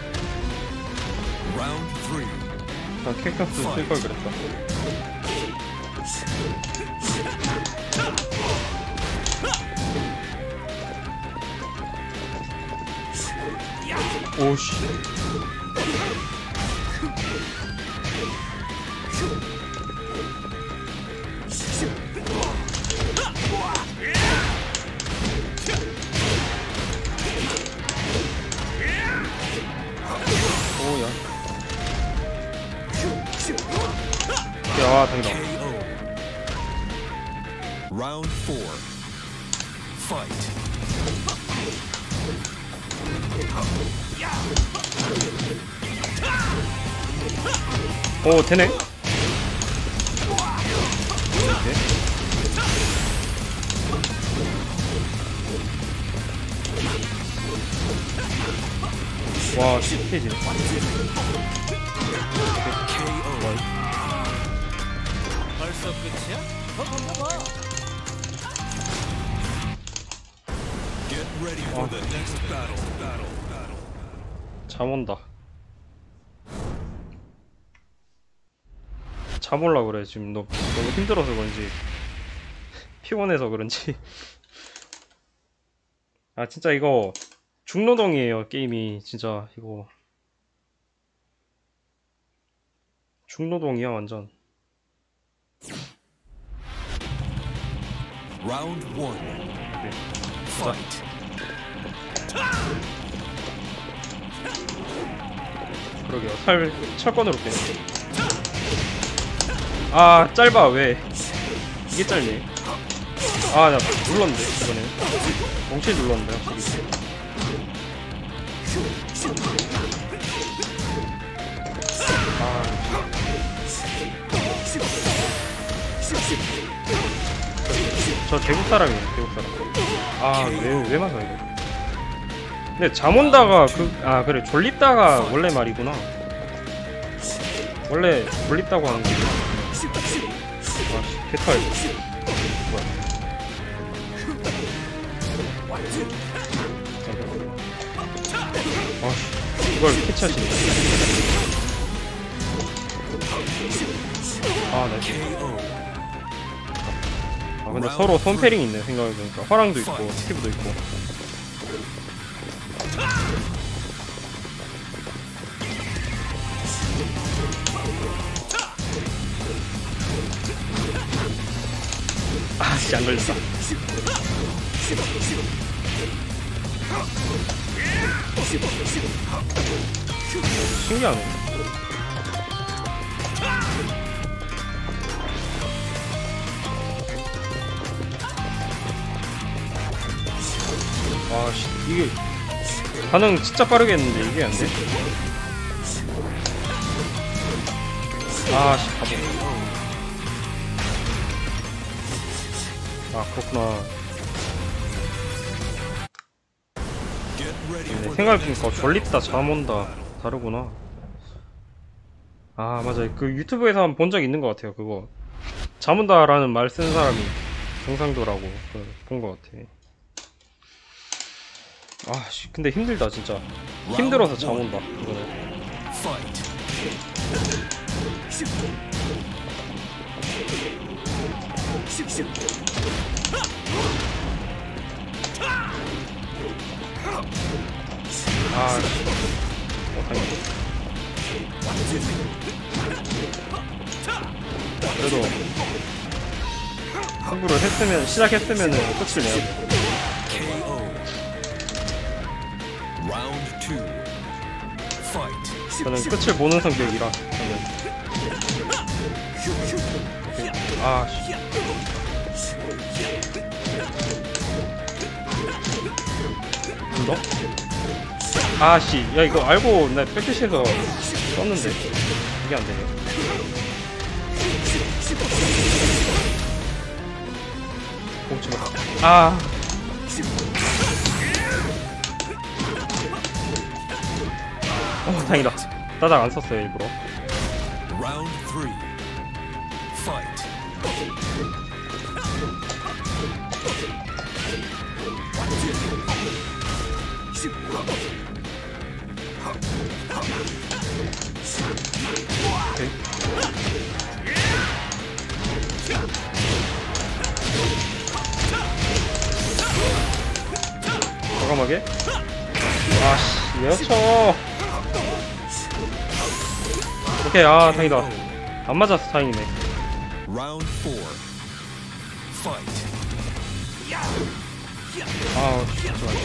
Round 3. 킥박스 쓸걸 그랬어. 오씨. 오야. 다행이다. KO. Round 4. Fight. 되네. 와, 10페이지. KO. 벌써 끝이야? 더 건너봐. Get ready for the next battle. 잠 온다. 잠 올라 그래. 지금 너무 힘들어서 그런지 피곤해서 그런지. 아 진짜 이거 중노동이에요 게임이. 진짜 이거 중노동이야 완전. Round 1. 오케이. Fight. 그러게요. 철권으로 깨네. 아 짧아. 왜 이게 짧네. 아 나 눌렀는데 이번에 멍치 눌렀는데 확실히. 저 대국 사람이에요. 대국 사람. 왜 맞아 이거. 근데 잠 온다가 그래 졸립다가 원래 말이구나. 원래 졸립다고 하는 거지. 아씨 개털. 뭐야. 아씨 이걸 캐치하시네. 아 나이스. 아 근데 서로 손패링 있네 생각해보니까. 화랑도 있고 스티브도 있고. 아씨 안 걸렸다. 신기하네. 아씨 이게 반응 진짜 빠르게 했는데 이게 안 돼? 아씨 바보. 아 그렇구나. 네, 생각해보니까 졸립다 잠 온다 다르구나. 아 맞아요. 그 유튜브에서 한번 본 적 있는 것 같아요. 그거 잠 온다라는 말 쓴 사람이 경상도라고 본 것 같아. 아씨 근데 힘들다 진짜. 힘들어서 잠 온다 그거는. 아 그래도 승부를 시작했으면은 끝을 내야 돼. 저는 끝을 보는 성격이라. 아씨 너? 아씨 야 이거 알고 나 백대시에서 썼는데 이게 안되네. 오 아 다행이다. 따닥 안 썼어요 일부러. Round 3. Fight. 오케이. 과감하게. 아씨 왜 쳐. 오케이 아 다행이다. 안 맞았어 다행이네. Round 4. Fight. 아 잠시만.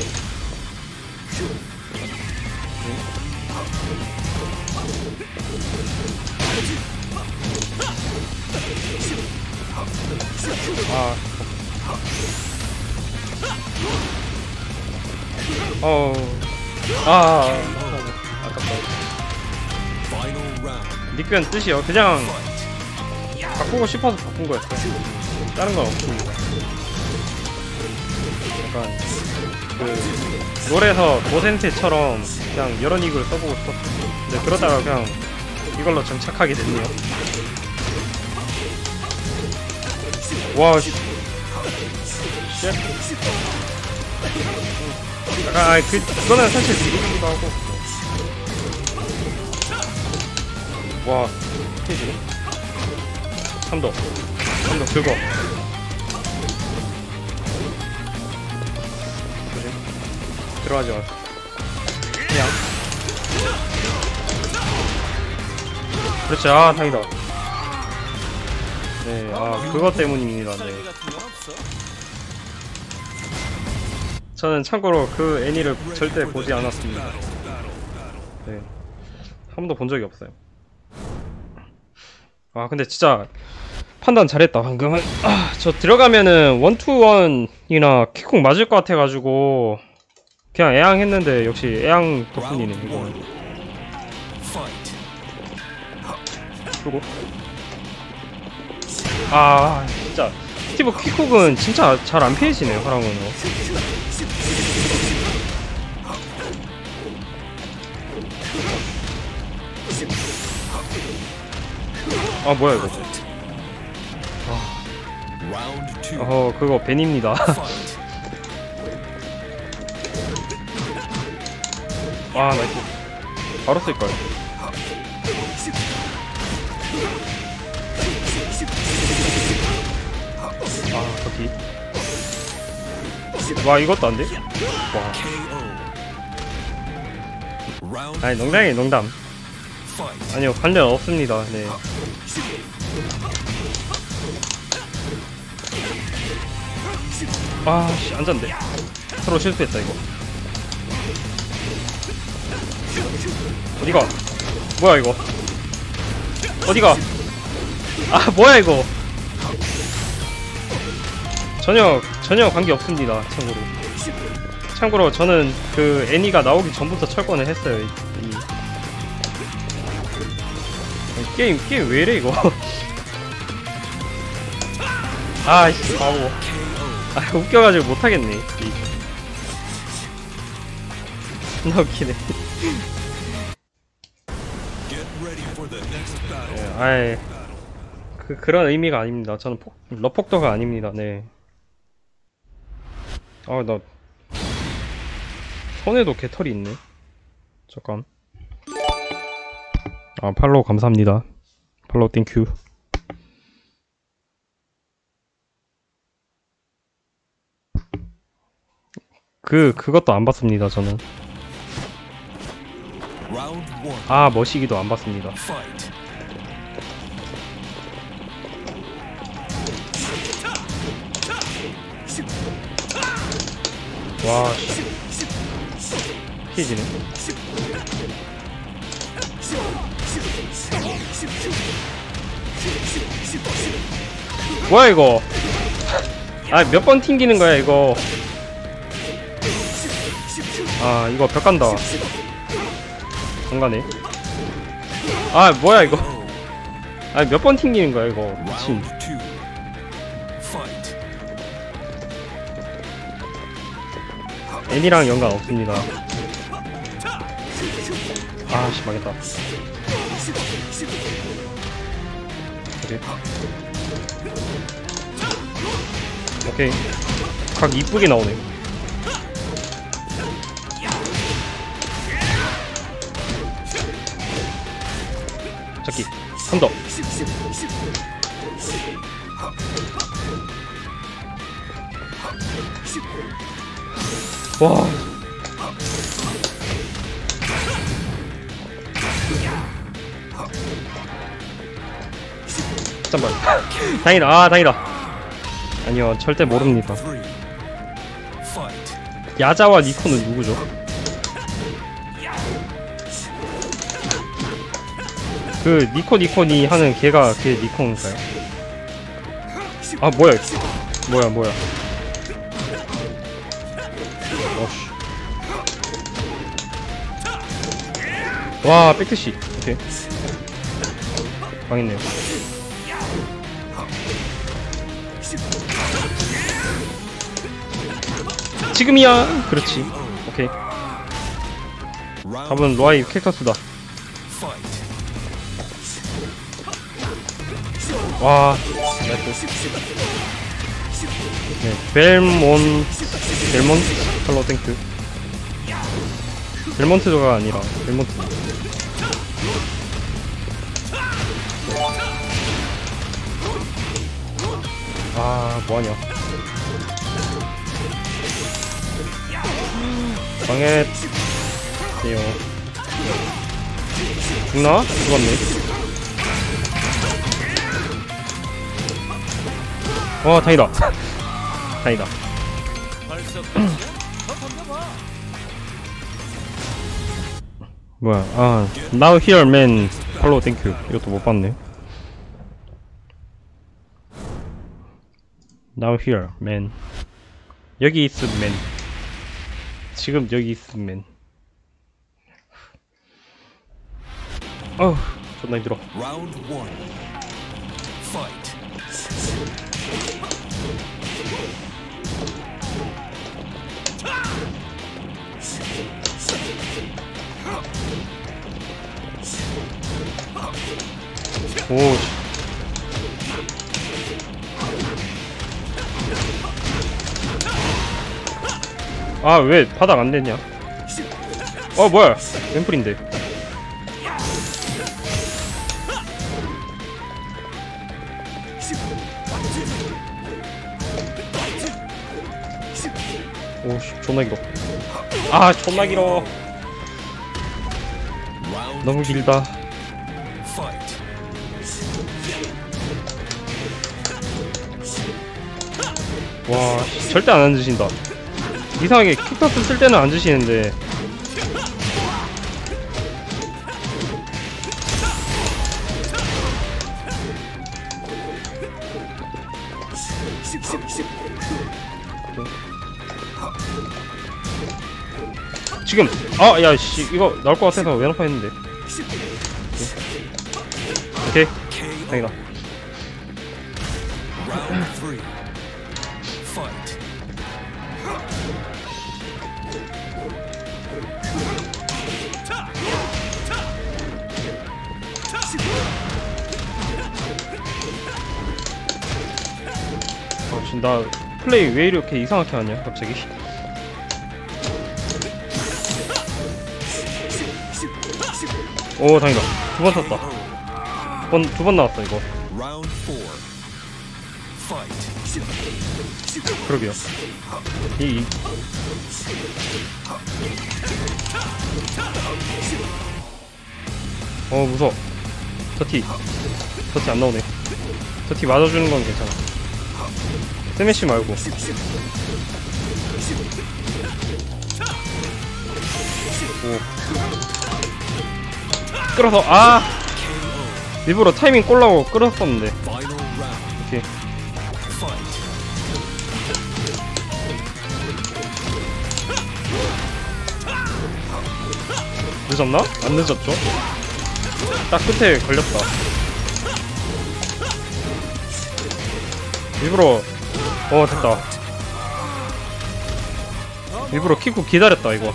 아깝다. Final round. 닉변 뜻이요. 그냥 바꾸고 싶어서 바꾼 거였어요. 다른 건 없습니다. 약간 그 롤에서 도센테처럼 그냥 여러 닉을 써보고 싶었어요. 근데 그러다가 그냥 이걸로 정착하게 됐네요. 와 씨. 그거는 사실 드리기도 하고. 와 스테이지네. 3도 긁어. 들어가지 마. 그냥. 그렇지. 아, 다행이다. 네, 아, 그것 때문입니다. 네. 필살기 같은 건 없어? 저는 참고로 그 애니를 절대 보지 않았습니다. 네. 한 번도 본 적이 없어요. 아, 근데 진짜 판단 잘했다, 방금은. 아, 저 들어가면은 1-2-1이나 킥콕 맞을 것 같아가지고 그냥 애앙했는데 역시 애앙 덕분이네, 이거는. 그리고 아, 진짜 스티브 킥콕은 진짜 잘 안 피해지네요, 화랑은요. 아, 뭐야 이거. 그거 벤입니다. 아, 나이스. 바로 쓸걸. 아, 저기. 와, 이것도 안 돼? 와. 아니, 농담이에요, 농담. 아니요, 관련 없습니다. 네. 아, 씨, 앉았는데. 서로 실수했다, 이거. 어디가? 뭐야, 이거? 어디가? 아, 뭐야, 이거? 전혀 관계 없습니다, 참고로. 참고로, 저는 그 애니가 나오기 전부터 철권을 했어요, 게임 왜 이래, 이거? 아이씨, 바보. 아, 웃겨가지고 못하겠네. 나 웃기네. 네, 아이, 그런 의미가 아닙니다. 저는 러폭도가 아닙니다. 네. 아, 나 손에도 개털이 있네. 잠깐. 아, 팔로우 감사합니다. 팔로우 땡큐. 그것도 안 봤습니다, 저는. 아, 머시기도 안 봤습니다. 와, 피해지네. 뭐야, 이거? 아, 몇 번 튕기는 거야, 이거. 아, 이거 벽 간다. 안 가네. 아, 뭐야, 이거. 아, 몇 번 튕기는 거야, 이거. 미친. 애니랑 연관 없습니다. 아, 씨, 망했다. 그래. 오케이. 각 이쁘게 나오네. 잡기. 한 더. 와. 잠깐만. 다행이다. 아, 다행이다. 아니요, 절대 모릅니다. 야자와 니코는 누구죠? 그 니코니 하는 걔가 걔 니코인가요? 아, 뭐야? 뭐야? 어씨. 와, 백트시. 오케이. 망했네요. 지금이야. 그렇지. 오케이. 답은 로아이 캡터스다. 와, 나이스. 네, 벨몬트 팔로우 땡큐. 벨몬트가 아니라 벨몬트. 아, 뭐하냐. 망했네요. 죽나? 죽었네. 다행이다. 다행이다. 벌써 끝이야? 더 던져봐. 뭐야, now here man follow thank you. 이것도 못 봤네. now here man. 여기 있음 man. 지금 여기 있음 man. 존나 힘들어. Round 1. Fight. 오, 왜 바닥 안 됐냐? 뭐야? 앰플인데. 오씨, 존나 길어. 존나 길어. 너무 길다. Fight. 와, 절대 안 앉으신다. 이상하게 킥터스 쓸 때는 앉으시는데. 지금 야씨 이거 나올 것 같아서 왼오파 했는데. 오케이, 다행이다. Round 3. Fight. 지금 나 플레이 왜 이렇게 이상하게 하냐 갑자기. 오, 다행이다. 두 번 탔다. 두 번 나왔어 이거. Round 4. Fight. 그러게요. 무서워. 저티 안 나오네. 저티 맞아주는 건 괜찮아. 스매시 말고. 오. 끌어서 일부러 타이밍 꼴라고 끌었었는데. Final round. 오케이. Fight. 늦었나? 안 늦었죠? 딱 끝에 걸렸다. 일부러 됐다. 일부러 킥후 기다렸다 이거.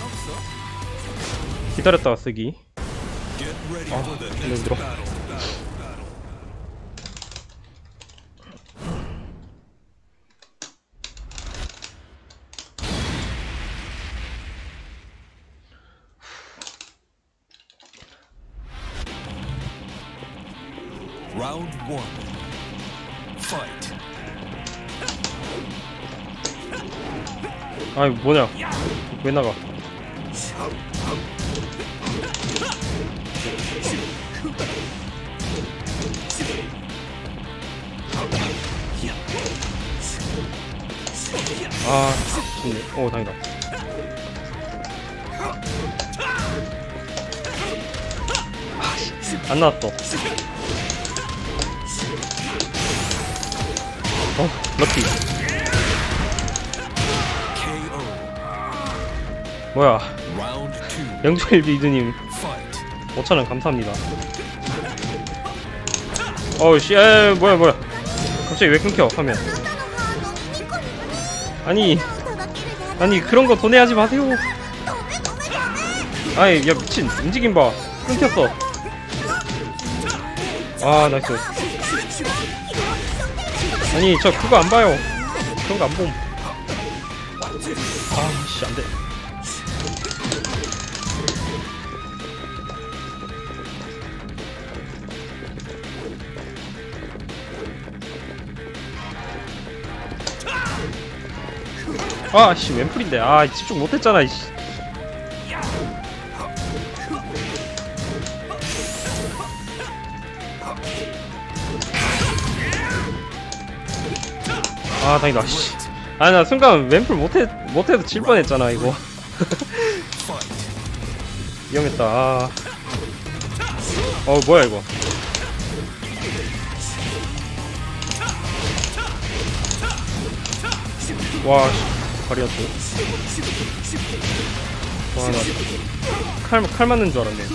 기다렸다가 쓰기. Get ready for the 너무 next 힘들어. battle. Round 1. Fight. 뭐냐? 왜 나가? 좋네. 다행이다. 안 나왔어. 럭키. KO. 뭐야? Round 2. 영철 비드님 Fight. 5,000원 감사합니다. 씨, 뭐야? 갑자기 왜 끊겨 화면? 아니 그런 거 돈내하지 마세요. 야 미친, 움직임 봐. 끊겼어. 나이스. 아니 저 그거 안 봐요. 그런 거 안 봄. 씨, 안 돼. 씨, 웬풀인데. 집중 못했잖아, 이씨. 아 다행이다. 씨. 아니 나 순간 앰플 못해도 질 뻔했잖아 이거. 위험했다. 아. 뭐야 이거. 와 바리아트. 와나 칼 맞는 줄 알았네.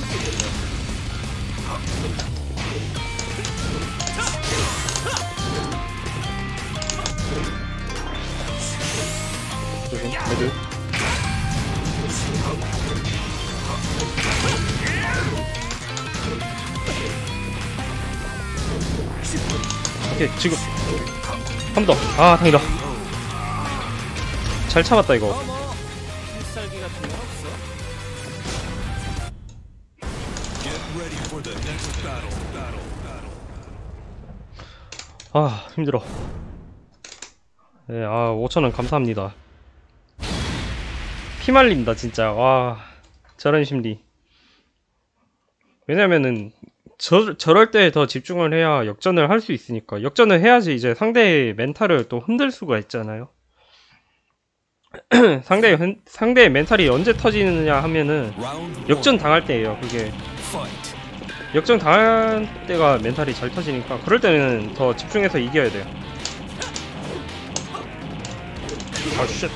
조심 레드. 오케이 지금 한 번 더. 아 다행이다. 잘 참았다 이거. 필살기 같은 건 없어? 아 힘들어. 네, 5,000원 감사합니다. 피말린다 진짜. 와 저런 심리. 왜냐면은 저럴 때 더 집중을 해야 역전을 할 수 있으니까. 역전을 해야지 이제 상대의 멘탈을 또 흔들 수가 있잖아요. 상대의 멘탈이 언제 터지느냐 하면은 역전 당할 때예요. 그게 역전 당할 때가 멘탈이 잘 터지니까 그럴 때는 더 집중해서 이겨야 돼요. 아 쉣.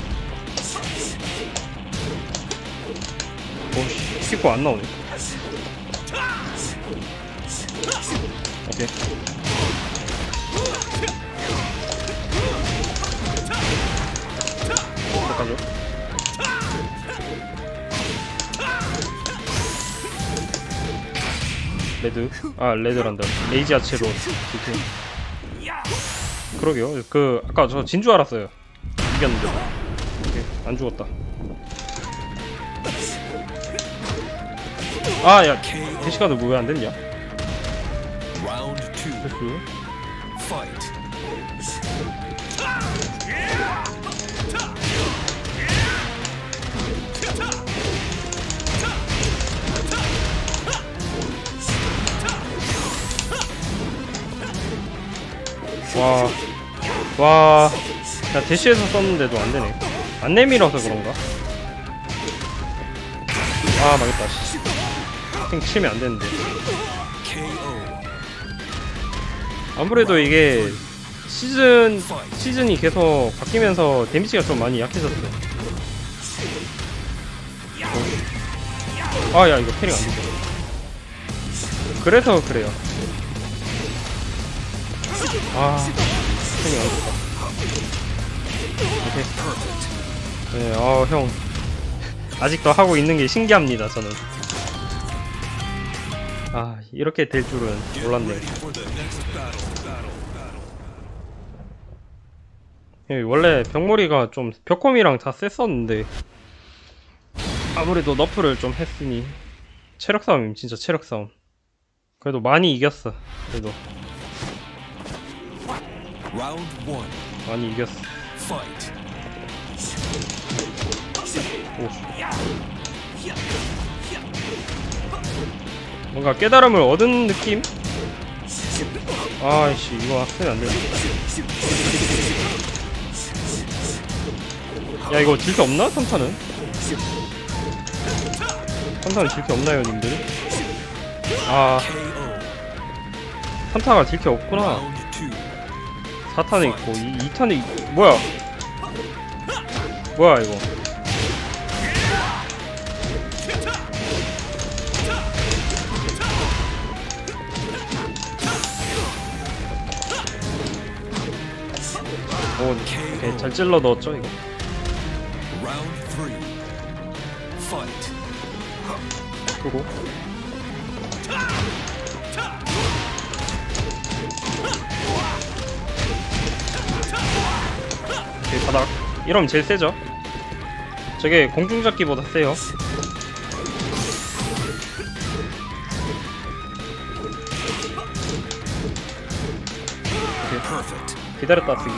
오씨 키코 안 나오네. 오케이. 잠깐만요. 레드. 레드란다. 레이지 아치로 이렇게. 그러게요. 아까 저 진 줄 알았어요. 이겼는데. 오케이. 안 죽었다. 야 대시카드 왜 안 됐냐? 됐어. 와, 야 대시에서 썼는데도 안 되네. 안 내밀어서 그런가? 망했다. 생 치면 안 되는데. 아무래도 이게 시즌이 계속 바뀌면서 데미지가 좀 많이 약해졌어. 야 이거 캐링 안 되죠. 그래서 그래요. 캐링 안 됐다. 오케이. 네, 형 아직도 하고 있는 게 신기합니다. 저는. 이렇게 될 줄은 몰랐네. 원래 벽머리가 좀 벽홈이랑 다 셌었는데 아무래도 너프를 좀 했으니 체력 싸움임. 진짜 체력 싸움. 그래도 많이 이겼어. 그래도 많이 이겼어. 오. 뭔가 깨달음을 얻은 느낌? 아이씨 이거 학생이 안 되는데. 야 이거 딜게 없나? 3탄은? 3탄은 딜게 없나요 님들? 3탄가 딜게 없구나. 4탄에 있고 2탄에 뭐야 이거. 오케이 잘 찔러 넣었죠 이거. 끄고 오케이 바닥. 이러면 제일 세죠. 저게 공중잡기보다 세요. 오케이. 기다렸다 쓰기.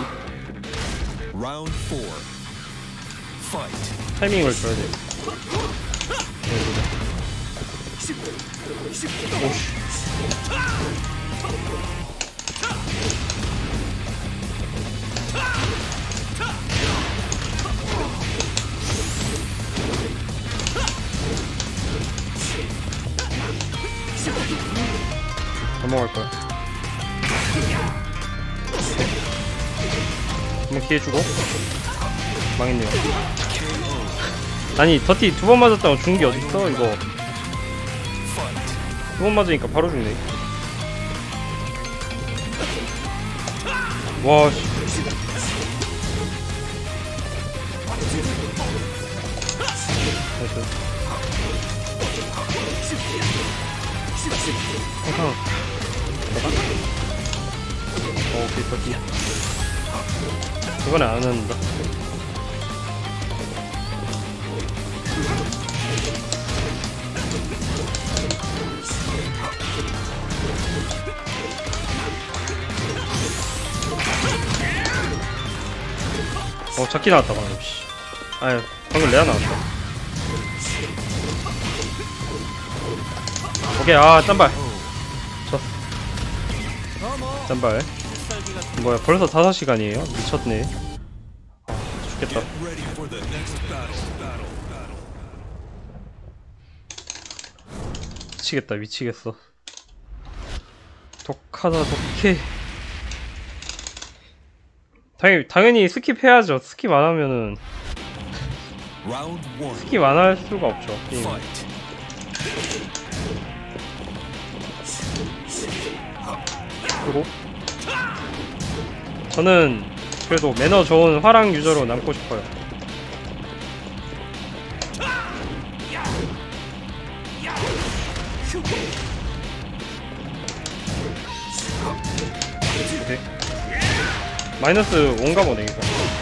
타이밍을 줘야 돼. 오씨. 넘어갈 거야. 한번 기회 주고. 망했네요. 아니 더티 두 번 맞았다고 죽은 게 어딨어 이거. 두 번 맞으니까 바로 죽네. 와 씨. 나이스. 항상 뭐가? 오케이 더티. 이번에 안 한다. 잡기 나왔다 방금. 씨. 아니 방금 레아 나왔다. 오케이. 아 짠발. 졌어. 짠발. 뭐야 벌써 5시간이에요? 미쳤네. 아 죽겠다. 미치겠다 미치겠어. 독하다 독해. 당연히 스킵해야죠. 스킵 안 하면은 스킵 안 할 수가 없죠. 게임. 그리고 저는 그래도 매너 좋은 화랑 유저로 남고 싶어요. 오케이. 마이너스 5인가 보네 이거.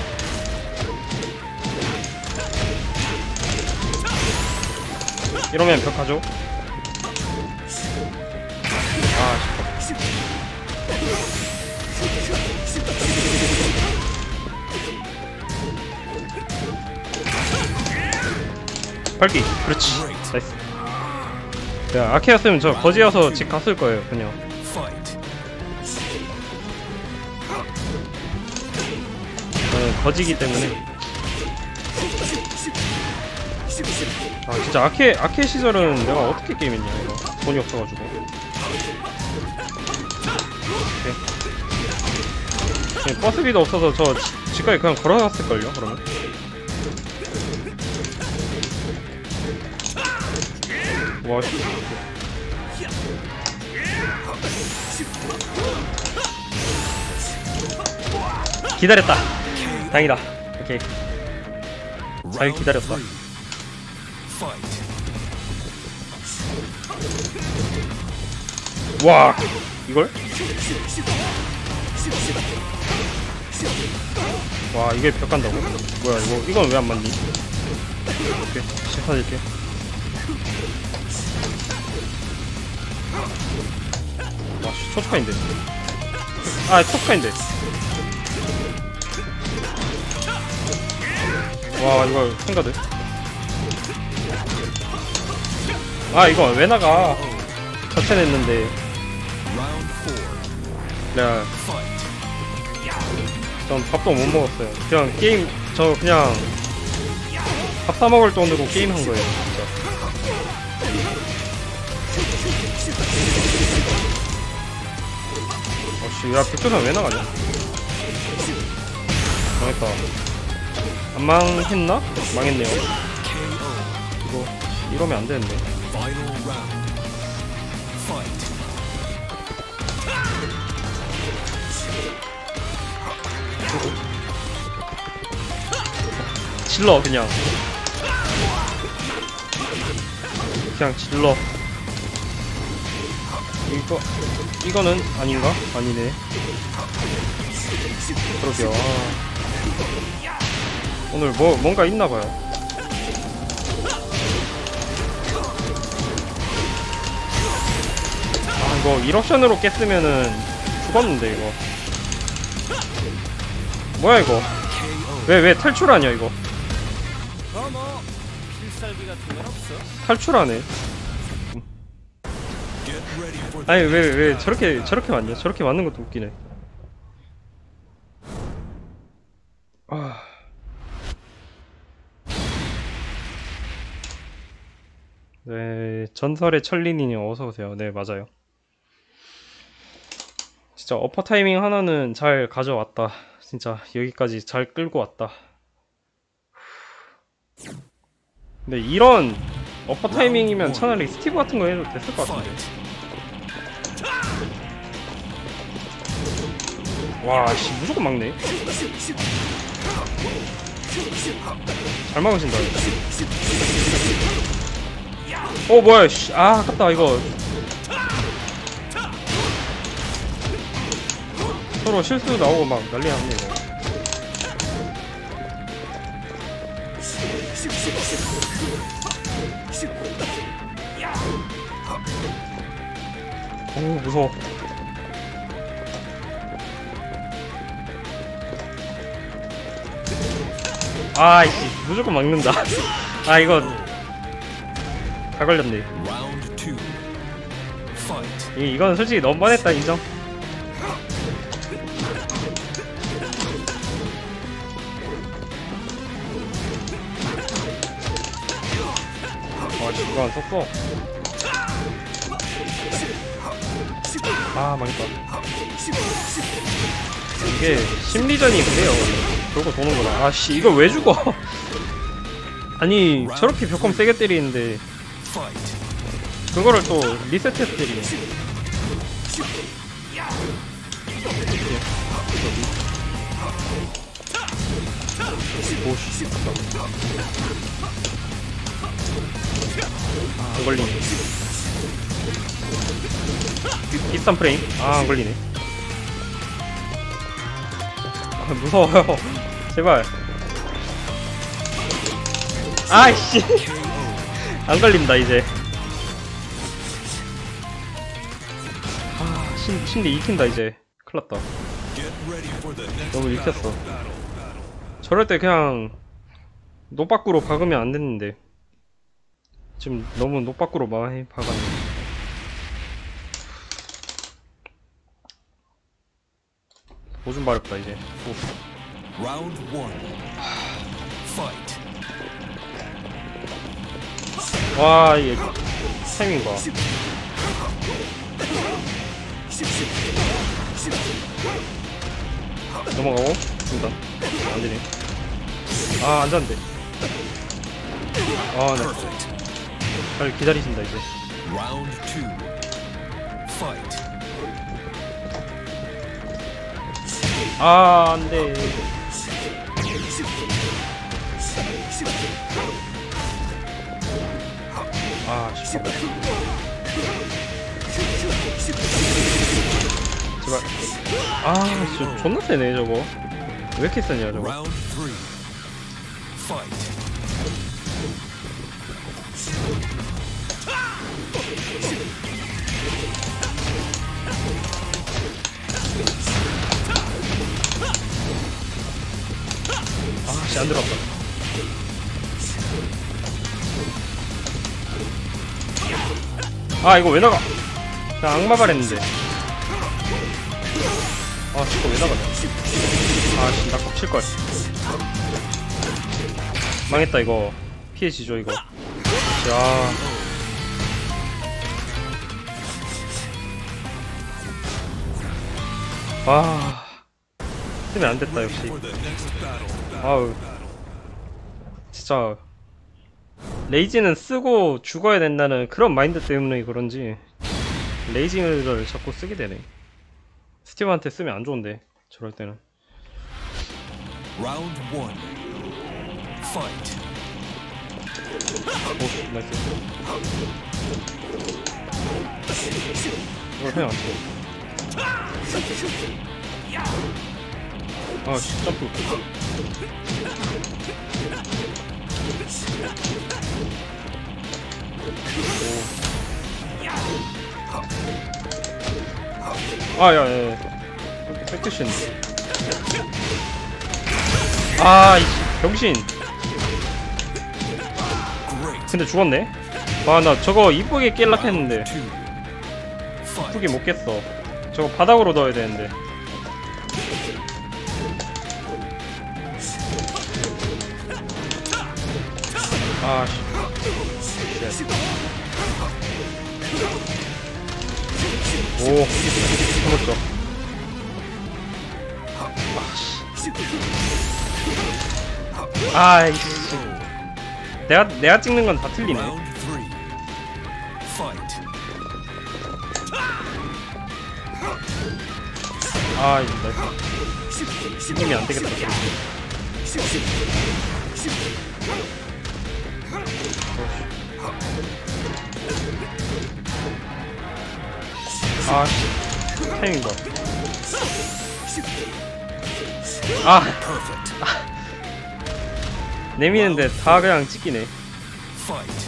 이러면 벽하죠. 아 싶어. 발기. 그렇지. 나이스. 야 아케였으면 저 거지여서 집 갔을 거예요 그냥. 저는 거지기 때문에. 아 진짜 아케 시절은 내가 어떻게 게임했냐 이거. 돈이 없어가지고. 오케이. 버스비도 없어서 저 집까지 그냥 걸어갔을걸요 그러면. 와 씨. 기다렸다. 다행이다. 오케이. 잘 기다렸다. 와 이걸? 와 이게 벽 간다고? 뭐야 이건 왜 안 맞니? 오케이 시작할게. 와 초초카인데. 아 초초카인데. 와 이거 생가드. 아 이거 왜 나가? 자체 냈는데. 내가 전 밥도 못 먹었어요. 그냥 게임 그냥 밥 사 먹을 돈으로 게임 한 거예요. 진짜. 어씨 야 백조산 왜 나가냐? 망했다. 안 망했나? 망했네요. 이거 이러면 안 되는데. 질러 그냥 질러. 이거는 아닌가? 아니네. 그러게요. 오늘 뭔가 있나봐요. 아 이거 1옵션으로 깼으면은 죽었는데 이거. 뭐야 이거. 왜 탈출하냐 이거. 필살기 같은 건 없어? 탈출하네. 아니 왜 저렇게 맞냐? 저렇게 맞는 것도 웃기네. 아. 네 전설의 천린이님 어서 오세요. 네 맞아요. 진짜 어퍼 타이밍 하나는 잘 가져왔다. 진짜 여기까지 잘 끌고 왔다. 근데 이런 어퍼 타이밍이면 차라리 스티브 같은 거 해도 됐을 것 같은데. 와, 씨, 무조건 막네. 잘 막으신다. 뭐야, 씨. 아, 아깝다, 이거. 서로 실수 나오고 막 난리 났네, 이거. 오, 무서워. 아이씨, 무조건 막는다. 아, 이거 다 걸렸네. 이건 솔직히 너무 뻔했다. 인정. 이거 안 썼어. 아, 망했다. 이게 심리전이 그래요. 그러고 도는구나. 아씨, 이걸 왜 죽어? 아니, 저렇게 벽검 세게 때리는데 그거를 또 리셋해서 때리네. 오씨, 안 걸리네. 비슷한 프레임? 아, 안 걸리네. 아, 무서워요. 제발. 아이씨. 안 걸린다, 이제. 아, 심리 익힌다, 이제. 큰일났다. 너무 익혔어. 저럴 때 그냥 노밖으로 박으면 안 됐는데. 지금 너무 노밖으로 많이 박았네. 오줌 마렵다 이제. Round 1. Fight. 와, 이게 타이밍 봐. 넘어가고 죽는다. 안 되네. 아, 안 되는데. 아, 네. 잘 기다리신다 이제. Round 2. Fight. 아, 안 돼. 아, 씨. 제발. 아, 진짜 존나 세네 저거. 왜 이렇게 세냐 저거. Round 3. Fight. 아, 씨, 안 들어왔다. 아, 이거 왜 나가? 나 악마발 했는데. 아, 저거 왜 나가냐? 아, 씨, 나 kop칠걸. 망했다, 이거. 피해지죠, 이거. 야. 아. 쓰면 안 됐다, 역시. 아우. 진짜. 레이지는 쓰고 죽어야 된다는 그런 마인드 때문에 그런지 레이징을 자꾸 쓰게 되네. 스티브한테 쓰면 안 좋은데 저럴 때는. Round 1. Fight. 오, 나이스. 이걸 그냥 안 쳐. 아, 점프. 아, 야, 야, 야. 백트신. 아, 이 병신. 근데 죽었네. 와, 나 저거 이쁘게 깰락 했는데 이쁘게 못 깼어. 저거 바닥으로 넣어야 되는데. 아, 씨. 오, 해봤죠. 아이씨. 내가 찍는 건 다 틀리네. Round 3. Fight. 아, 이거 나이스. 힘이 안 되겠다. 아, 씨. 타이밍 봐. 아, 내미는데 다 그냥 찍히네. Fight.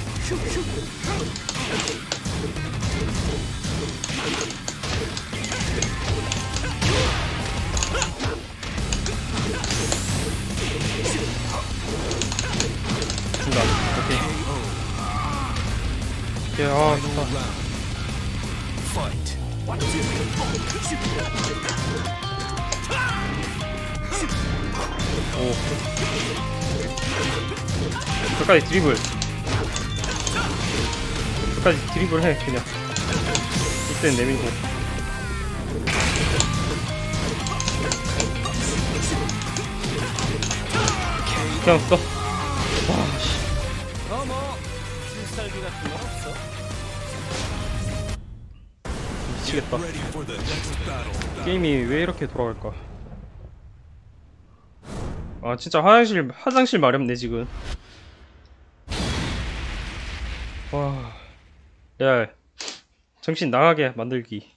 중간. 오케이. 오케이, 아, 좋다. Fight. 오. 끝까지 드리블. 끝까지 드리블 해, 그냥. 이때는 내밀고. 그냥 써. 와, 씨. 뭐 필살기 같은 건 없어. 미치겠다. Ready for the next battle. 게임이 왜 이렇게 돌아갈까? 아, 진짜 화장실 마렵네, 지금. 와, 야, 정신 나가게 만들기.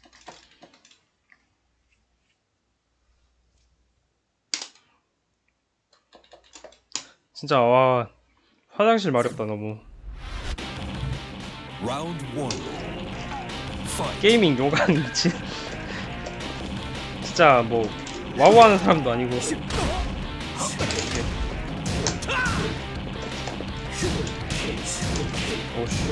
진짜, 와, 화장실 마렵다, 너무. Round 1. Fight. 게이밍 요강 미친. 진짜, 뭐, 와우 하는 사람도 아니고. 오씨.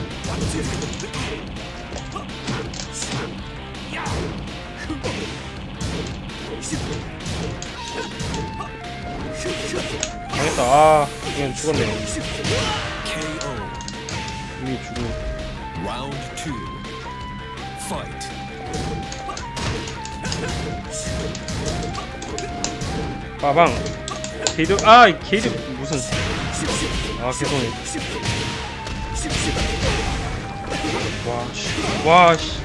망했다. 아, 이건 죽었네. KO. 이미 죽은. Round 2. Fight. 빠방. 게이드, 아, 게이드 무슨. 아, 개성이. 와, 씨. 와, 씨.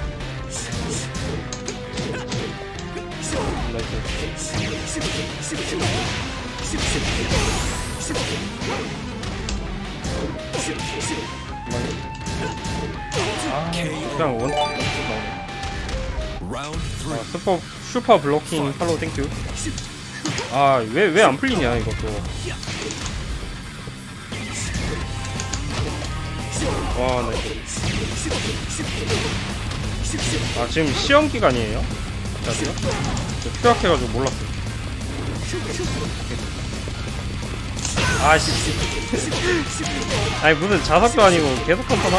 아, 그냥 원 나오네. Round 3. 아, 슈퍼 블로킹 팔로우 땡큐. 아, 왜 안 풀리냐 이것도. 와, 네. 아, 지금 시험 기간이에요? 자기가? 휴학해가지고 몰랐어. 아씨. 아니 무슨 자석도 아니고 계속 한타나.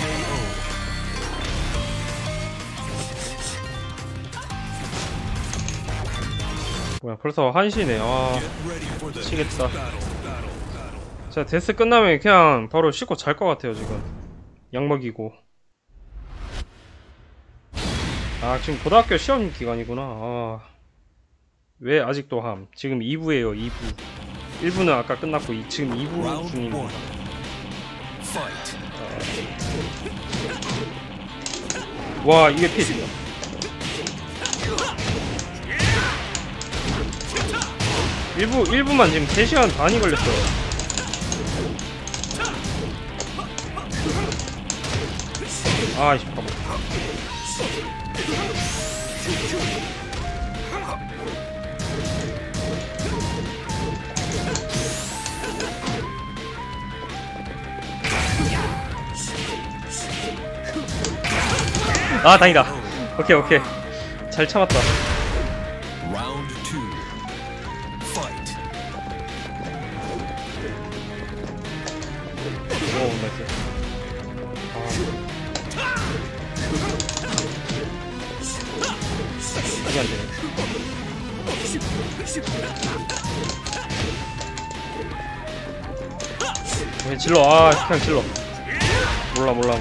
뭐야, 벌써 1시네. 아, 미치겠다. 자, 데스 끝나면 그냥 바로 씻고 잘 것 같아요. 지금 약 먹이고. 아, 지금 고등학교 시험 기간이구나. 아, 왜 아직도 함? 지금 2부에요. 2부. 1부는 아까 끝났고 지금 2부 중입니다. 와, 이게 피해진다. 일부만 지금 3시간 반이 걸렸어요. 아이씨, 바보. 아, 다행이다. 오케이, 오케이. 잘 참았다. Round 2. Fight. 오, 나이스. 이게 안 되네. 왜 질러? 아, 그냥 질러. 몰라.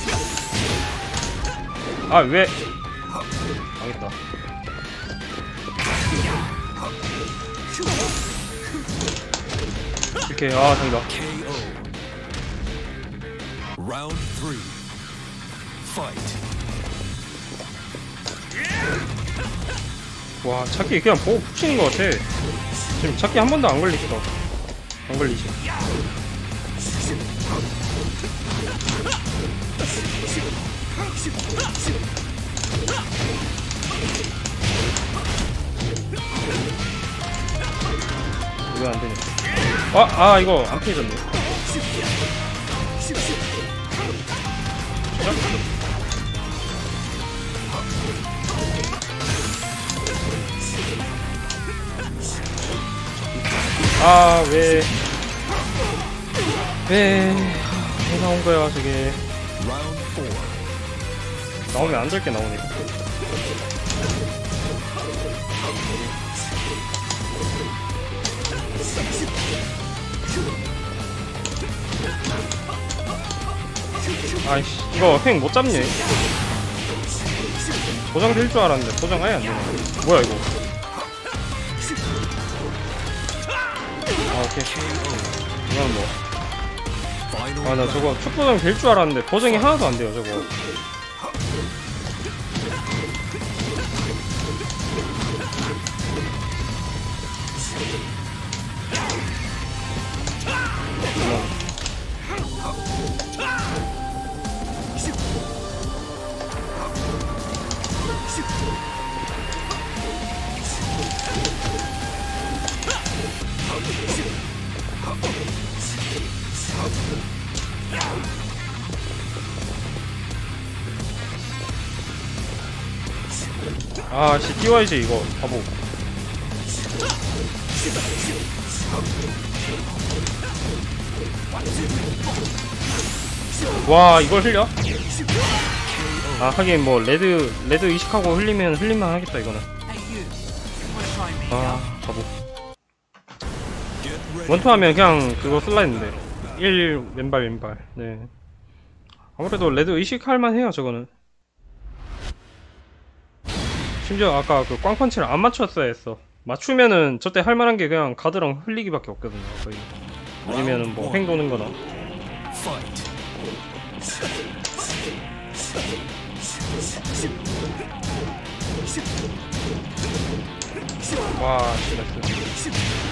아, 왜? 망했다. 이렇게 아 장이다. KO. Round 3. Fight. 와 찾기 그냥 보고 푹 치는 것 같아. 지금 찾기 한 번도 안 걸리겠다. 안 걸리지. 이거 안 되네. 아 이거 안 피해졌네. 아, 왜 나온 거야, 저게. Round 4. 나오면 안 될 게 나오네. 아이씨, 이거 횡 못 잡네. 보정될 줄 알았는데, 보정 아예 안 되네. 뭐야, 이거. 아, 오케이. 이건 뭐. Final 아, 나 저거 축 보정 될 줄 알았는데, 보정이 하나도 안 돼요, 저거. 아, 씨, 띄워야지, 이거. 바보. 와, 이걸 흘려? 아, 하긴 뭐, 레드 의식하고 흘리면 흘릴만 하겠다, 이거는. 아, 바보. get ready. 원투 하면 그냥 그거 쓸라 했는데. 1 왼발. 네. 아무래도 레드 의식할 만해요, 저거는. 심지어 아까 그 꽝펀치를 안 맞췄어야 했어. 맞추면은 저때 할 만한 게 그냥 가드랑 흘리기밖에 없거든요, 거의. 아니면은 뭐 횡 도는 거나. Fight. 와, 씨, 나이스.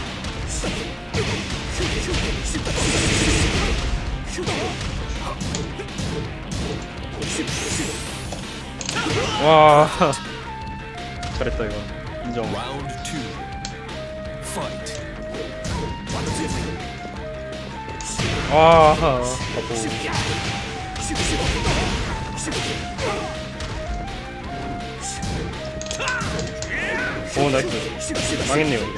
와, 잘했다 이거. 인정. Round 2. Fight. 와, 바보. 오, 나이스. 망했네요, 이거.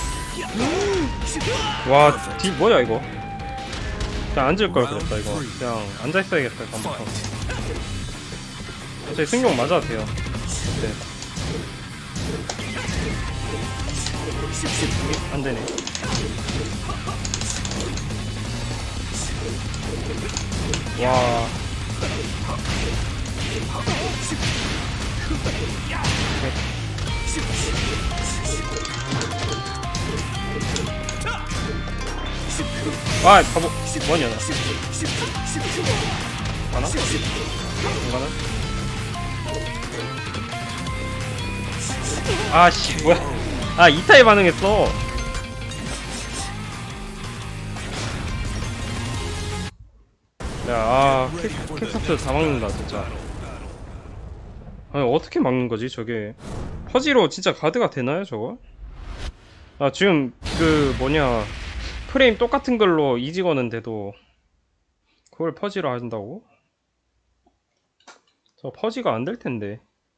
와, 딜 뭐야, 이거? 그냥 앉을걸 그랬다, 이거. 그냥 앉아있어야겠다, 다음부터. 어차피 승용 맞아도 돼요. 네. 안되네. 와. 와, 바보. 뭐냐, 나. 가나? 안 가나? 아씨, 뭐야. 아, 이타에 반응했어. 야, 캡탑스 다 막는다, 진짜. 아니, 어떻게 막는 거지, 저게. 퍼지로 진짜 가드가 되나요, 저거? 아, 지금, 프레임 똑같은 걸로 이직하는데도 그걸 퍼지로 한다고? 저 퍼지가 안 될 텐데.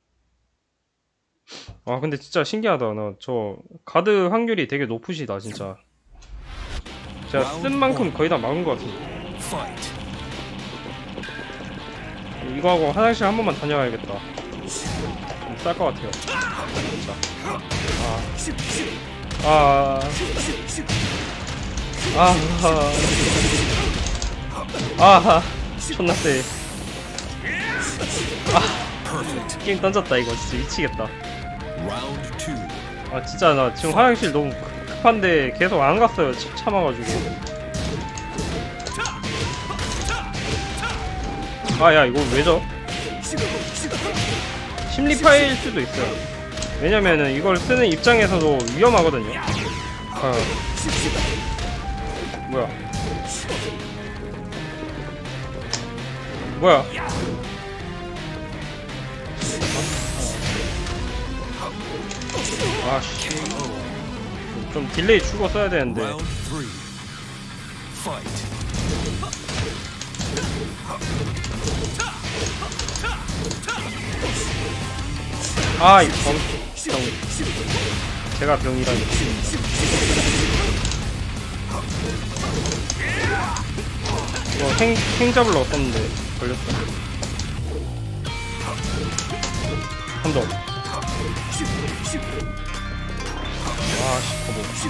아, 근데 진짜 신기하다. 나 저 가드 확률이 되게 높으시다, 진짜. 제가 쓴 만큼 거의 다 막은 것 같은데. Fight. 이거 하고 화장실 한 번만 다녀가야겠다. 좀 쌀 것 같아요. 진짜. 존나 세. 게임 던졌다, 이거. 진짜 미치겠다. Round 2. 아, 진짜 나 지금 화장실 너무 급한 아파인데 계속 안 갔어요. 참아가지고. 야 이거 왜죠? 심리파일 수도 있어요. 왜냐면은 이걸 쓰는 입장에서도 위험하거든요. 뭐야? 뭐야? 아씨, 좀 딜레이 주고 써야 되는데. Round 3. Fight. 이 병. 제가 병이라니. 이거 행 잡으려고 썼는데 걸렸어. 한 점. 아씨,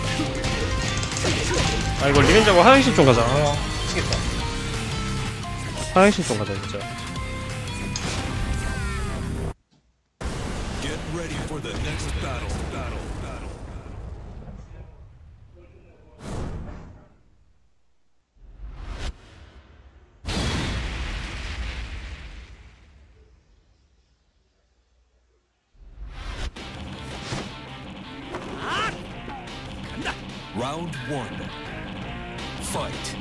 이거 리벤지하고 화장실 좀 가자. 미치겠다. 화장실 좀 가자 진짜. Get ready for the next battle. Round 1. Fight.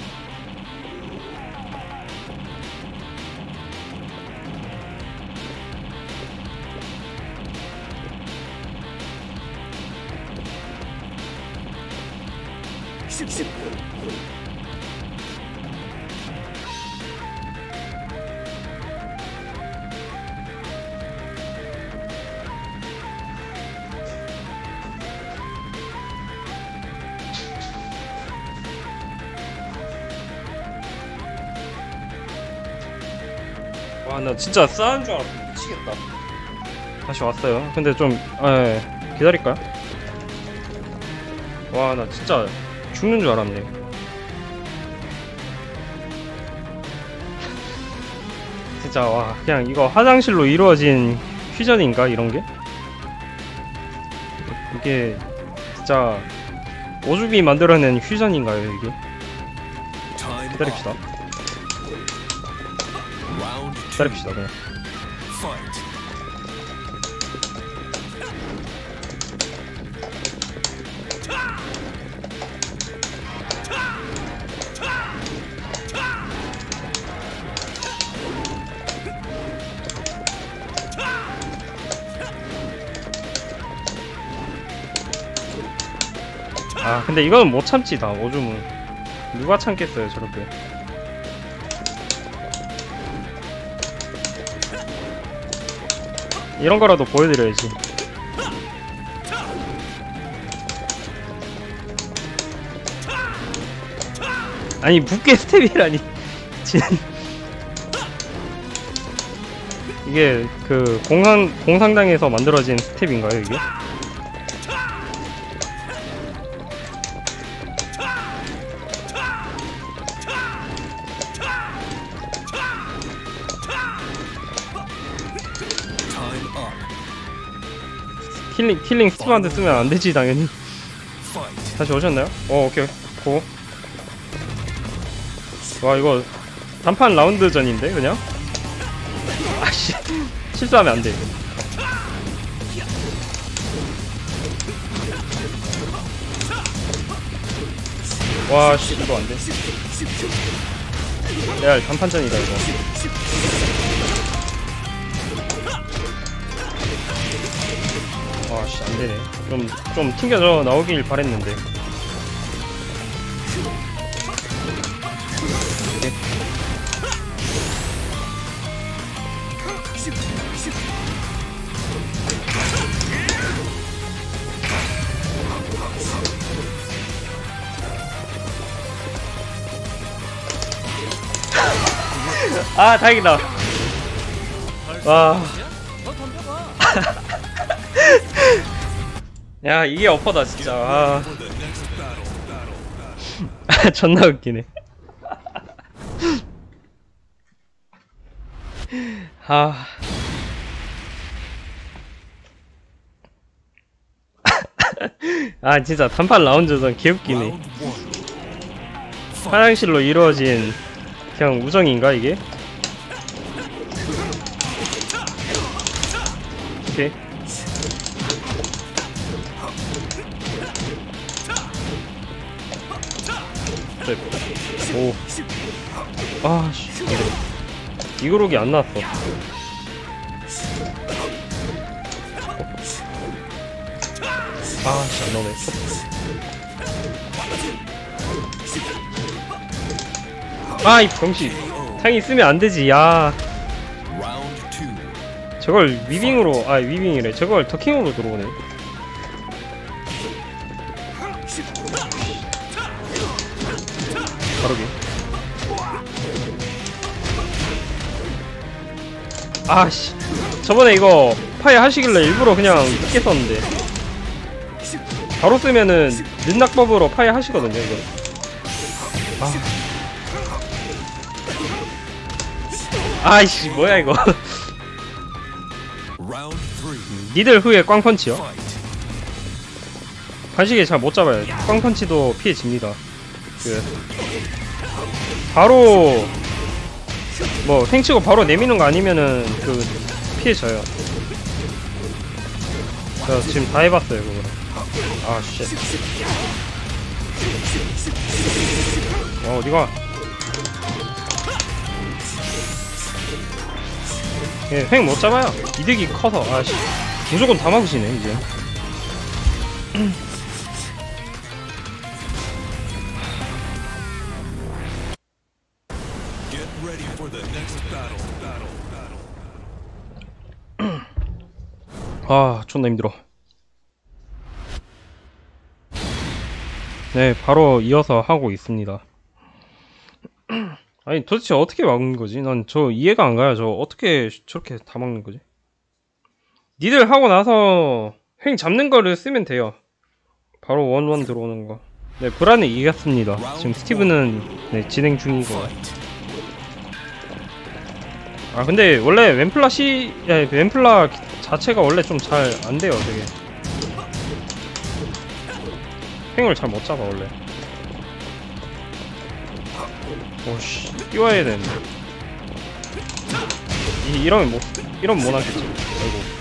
와, 나 진짜 싸운 줄 알았어. 미치겠다. 다시 왔어요. 근데 좀, 기다릴까요? 와, 나 진짜 죽는 줄 알았네. 진짜, 와, 그냥 이거 화장실로 이루어진 퓨전인가? 이런 게? 이게, 진짜, 오주비 만들어낸 퓨전인가요, 이게? 기다립시다. 기다립시다, 그냥. Fight. 근데 이거는 못 참지, 다 오줌은. 누가 참겠어요, 저렇게. 이런 거라도 보여드려야지. 아니, 붓게 스텝이라니. 이게 그 공상당에서 만들어진 스텝인가요, 이게? 킬링 스티브한테 쓰면 안 되지, 당연히. 다시 오셨나요? 오케이. 고. 와, 이거 단판 라운드전인데, 그냥? 아씨. 실수하면 안 돼. 와, 씨, 이거 안 돼. 레알 단판전이다, 이거. 아씨, 안되네. 좀 튕겨져 나오길 바랬는데. 다행이다. 와. 야, 이게 어퍼다, 진짜. 존나 웃기네. 아 진짜 단판 라운드전 개웃기네. Round one. 화장실로 이루어진 그냥 우정인가 이게? 오케이. 오. 아씨. 이그록이 안 나왔어. 아씨 안 나오네. 아이 병신. 창이 쓰면 안 되지. 야. Round two. 저걸 위빙으로 위빙이래. 저걸 더킹으로 들어오네. 바로기. 아씨. 저번에 이거 파이 하시길래 일부러 그냥 늦게 썼는데 바로 쓰면은 늦낙법으로 파이 하시거든요 이거. 아이씨 뭐야 이거. Round three. 니들 후에 꽝펀치요. Fight. 관식이 잘 못 잡아요. 꽝펀치도 피해집니다. 그 바로 뭐 팽치고 바로 내미는 거 아니면은 그 피해져요. 제가 지금 다 해봤어요 그거. 아 쉣. 어디가? 예, 횡 못 잡아요. 이득이 커서. 아씨 무조건 다 막으시네 이제. Get ready for the next battle. 아 존나 힘들어. 네 바로 이어서 하고 있습니다. 아니 도대체 어떻게 막는 거지? 난 저 이해가 안 가요. 저 어떻게 저렇게 다 막는 거지? 니들 하고 나서 횡 잡는 거를 쓰면 돼요. 바로 원원 들어오는 거. 네 브라는 이겼습니다. 지금 스티브는 네, 진행 중이고. 아 근데 원래 웸플라 자체가 원래 좀 잘 안 돼요 되게. 횡을 잘 못 잡아 원래. 오씨 띄워야 되는데. 이러면 못 하겠지. 아이고.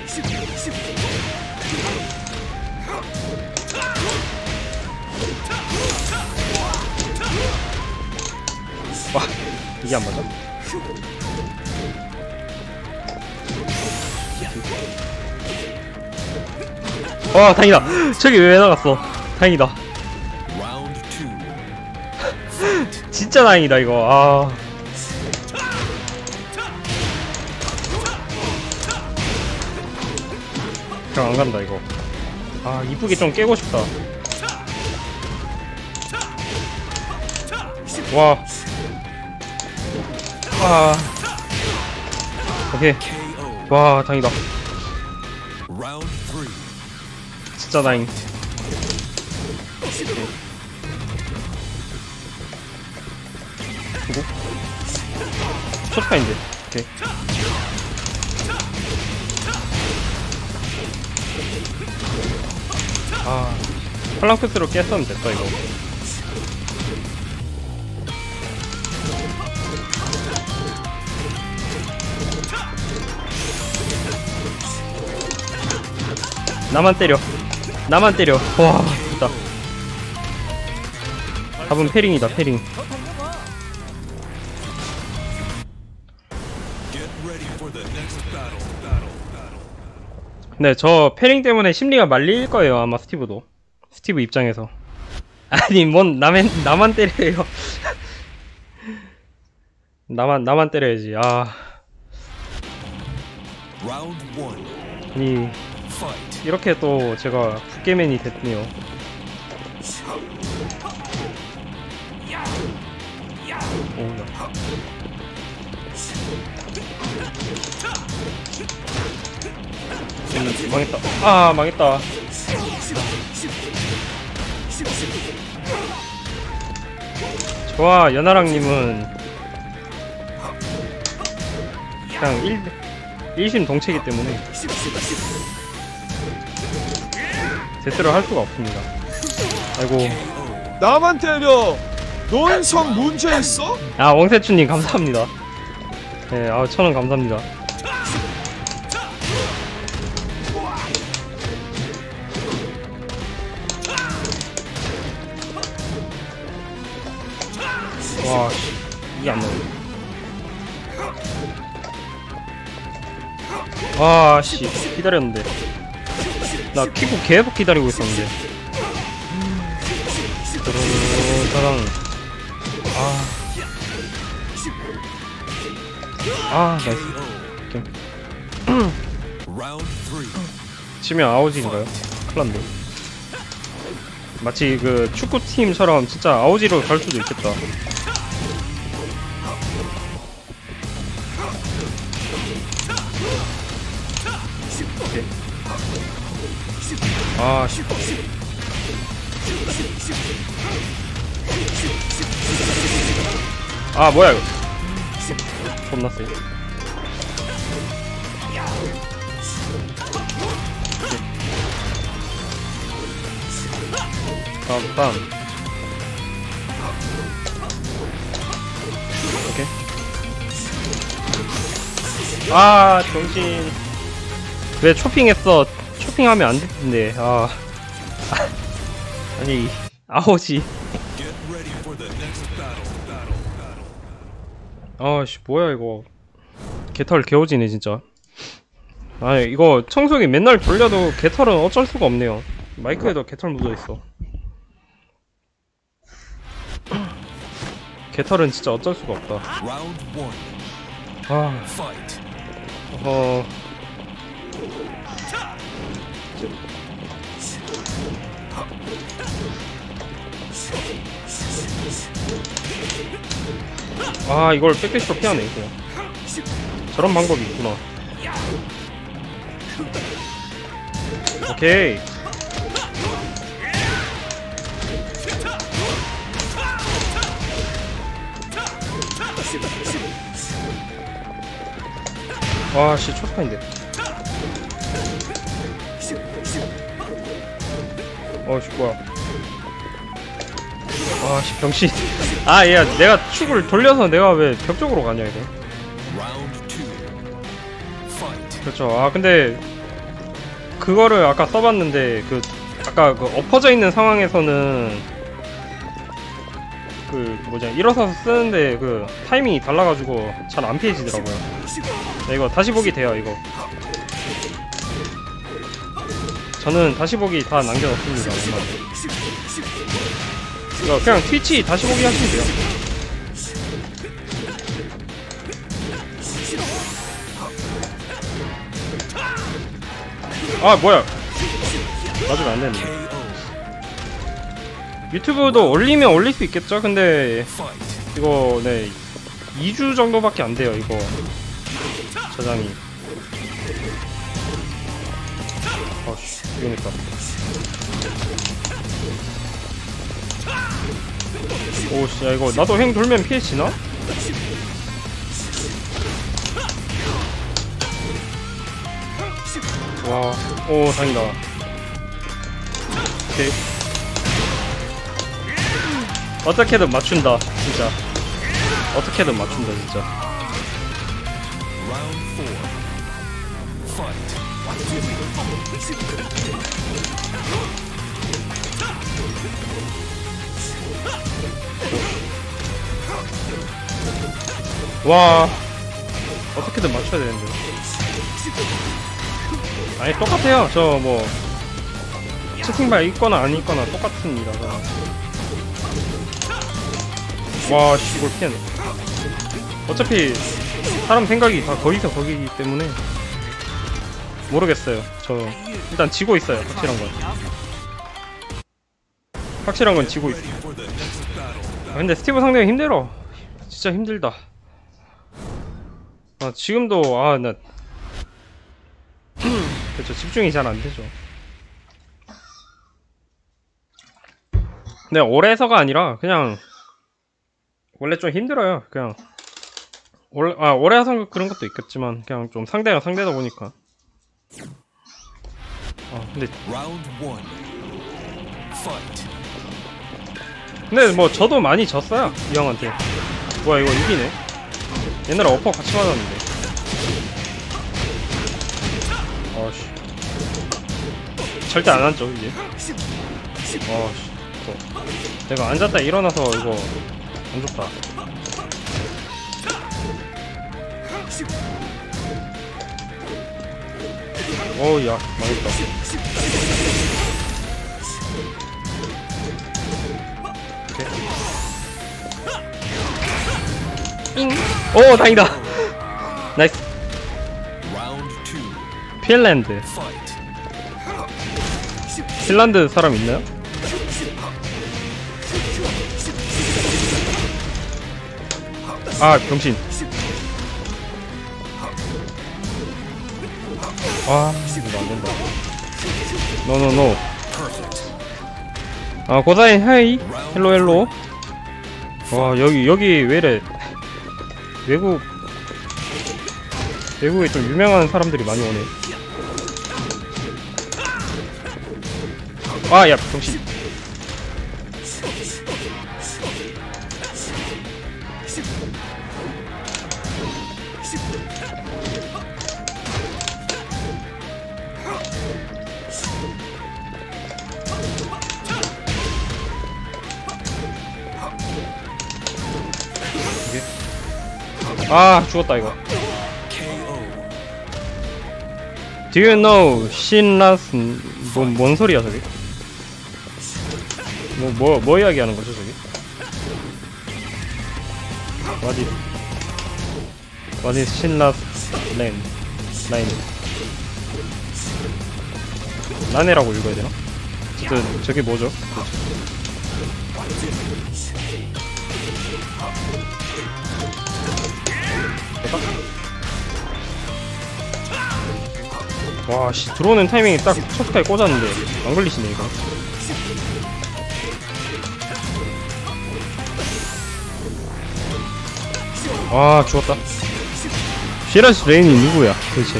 와 이게 안 맞아? 와 다행이다. 저기 왜 나갔어? 다행이다. Round two. 진짜 다행이다 이거. 아. 그냥 안 간다 이거. 아 이쁘게 좀 깨고 싶다. 와. 아. 오케이. KO. 와 다행이다. Round three. 진짜 다행. 그리고 초타인데. 오케이. 아 플랑크스로 깼으면 됐다 이거. 나만 때려. 나만 때려. 와 됐다. 답은 패링이다 패링. Get ready for the next battle. 네, 저 패링 때문에 심리가 말릴 거예요 아마 스티브도. 스티브 입장에서. 아니 뭔 나만 때려요. 나만 때려야지. 아 Round one. 아니 Fight. 이렇게 또 제가 국게맨이 됐네요. 오야. 망했다. 아 망했다. 좋아 연하랑님은 그냥 일심 동체이기 때문에 데스를 할 수가 없습니다. 아이고. 나만 때려. 넌 성 문제 있어? 아, 왕세춘님 감사합니다. 네, 아, 1000원 감사합니다. 와, 씨, 이게 안 나오네. 아, 씨, 기다렸는데. 나 키고 계속 기다리고 있었는데. 저랑 나이스. 오케이. 치면 아우지인가요? 큰일났네. 마치 그 축구팀처럼 진짜 아우지로 갈 수도 있겠다. 오케이. 아, 씨. 아, 뭐야 이거. 겁나 세. 다음. 오케이. 아, 정신. 왜 초핑했어? 초핑하면 안 됐는데. 아. 아니, 아오지. 아씨, 뭐야 이거. 개털 개오지네 진짜. 아니, 이거 청소기 맨날 돌려도 개털은 어쩔 수가 없네요. 마이크에도 개털 묻어있어. 개털은 진짜 어쩔 수가 없다. 아, 아, 이걸 백대시로 피하네 그냥. 저런 방법이 있구나. 오케이. 와씨, 초스파인데. 어씨, 뭐야. 와씨, 병신. 아, 얘야, 내가 축을 돌려서 내가 왜 벽 쪽으로 가냐 이거. 그렇죠. 아, 근데 그거를 아까 써봤는데 그 아까 그 엎어져 있는 상황에서는 그 뭐냐, 일어서서 쓰는데 그 타이밍이 달라가지고 잘 안 피해지더라고요. 네, 이거 다시 보기 돼요 이거. 저는 다시 보기 다 남겨놨습니다. 웬만하면. 이거 그냥 트위치 다시 보기 하시면 돼요. 아, 뭐야. 맞으면 안 되는데. 유튜브도 올리면 올릴 수 있겠죠? 근데 이거 네 2주 정도밖에 안 돼요 이거 저장이. 아씨, 위험했다. 오씨, 야, 이거 나도 횡 돌면 피해지나? 와, 오, 다행이다. 오케이. 어떻게든 맞춘다, 진짜. 어떻게든 맞춘다, 진짜. 와, 어떻게든 맞춰야 되는데. 아니, 똑같아요. 저 뭐 채팅발 있거나 안 있거나 똑같습니다. 와, 씨, 이걸 피하네. 어차피 사람 생각이 다 거기서 거기이기 때문에 모르겠어요. 저 일단 지고 있어요. 확실한 건 지고 있어요. 아, 근데 스티브 상대가 힘들어. 진짜 힘들다. 아, 지금도 나 그쵸, 집중이 잘 안되죠. 근데 오래서가 아니라 그냥 원래 좀 힘들어요. 그냥 오래 해서 그런 것도 있겠지만 그냥 좀 상대가 상대다 보니까. 근데 Fight. 근데 뭐 저도 많이 졌어요 이 형한테. 뭐야 이거 이기네. 옛날에 어퍼 같이 맞았는데. 어씨 절대 안 앉죠 이제. 어씨 또 내가 앉았다 일어나서 이거 안 좋다. 어우야 망했다. 오 다행이다. 나이스. Round 2. 핀란드. Fight. 핀란드 사람 있나요? 아 병신. 아 이거 안된다. 노노노. 아 고사인 하이. 헬로 헬로. 와 여기 왜이래. 외국에 좀 유명한 사람들이 많이 오네. 아 야 병신. 아 죽었다 이거. KO. Do you know 신라스 뭔 소리야 저기? 뭐 이야기하는 거죠 저기? What is 신라스 라인? 라네라고 읽어야 되나? 어쨌든 저게 뭐죠? 와씨 들어오는 타이밍이 딱 척타에 꽂았는데 안 걸리시네 이거. 아 죽었다. 시라스 레인이 누구야 도대체.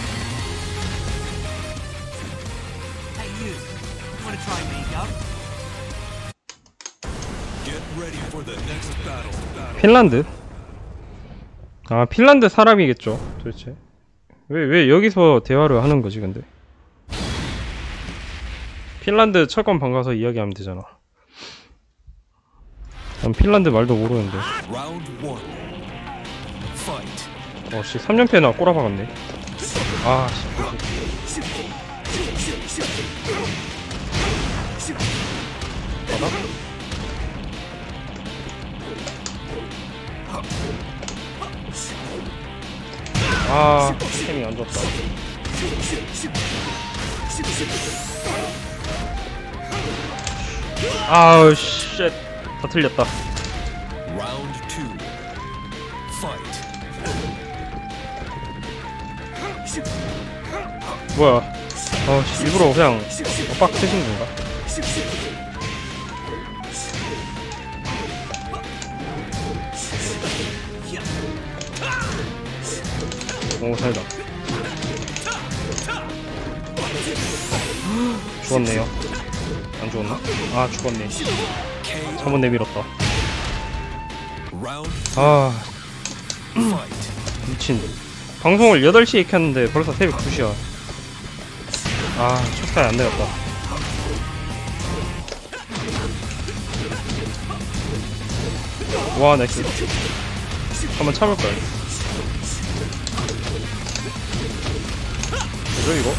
Get ready for the next battle. 핀란드? 아 핀란드 사람이겠죠 도대체. 왜 여기서 대화를 하는 거지 근데? 핀란드 철권 반가서 이야기하면 되잖아. 난 핀란드 말도 모르는데. Round 1. Fight. 어씨 3연패나 꼬라박았네. 아씨 뭐지? 맞아? 아 템이 안 좋았다. 아우 쉣 다 틀렸다. Round 2. Fight. 뭐야? 일부러 그냥 빡 쓰신 건가? 오 살다. 죽었네요. 안 죽었나? 아 죽었네. 잘못 내밀었다. Round 아 fight. 미친. 방송을 8시에 켰는데 벌써 새벽 2시야. 아 첫타에 안 내렸다. 와 나이스. 한번 참을걸. 뭐죠 이거?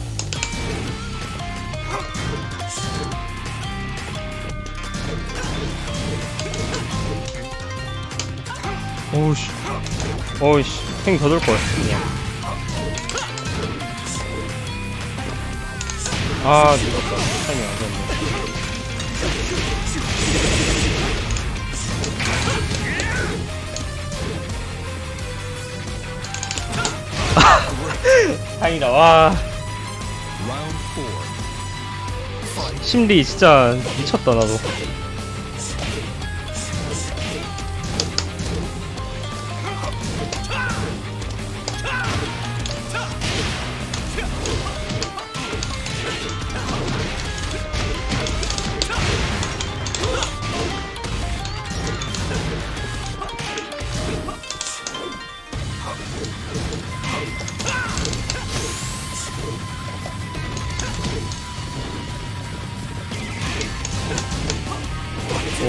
오우씨 어이씨 팽 더 돌걸 그냥. 아 늦었다. 타이밍 안 좋네. 다행이다. 와 Round 4. 심리 진짜 미쳤다 나도.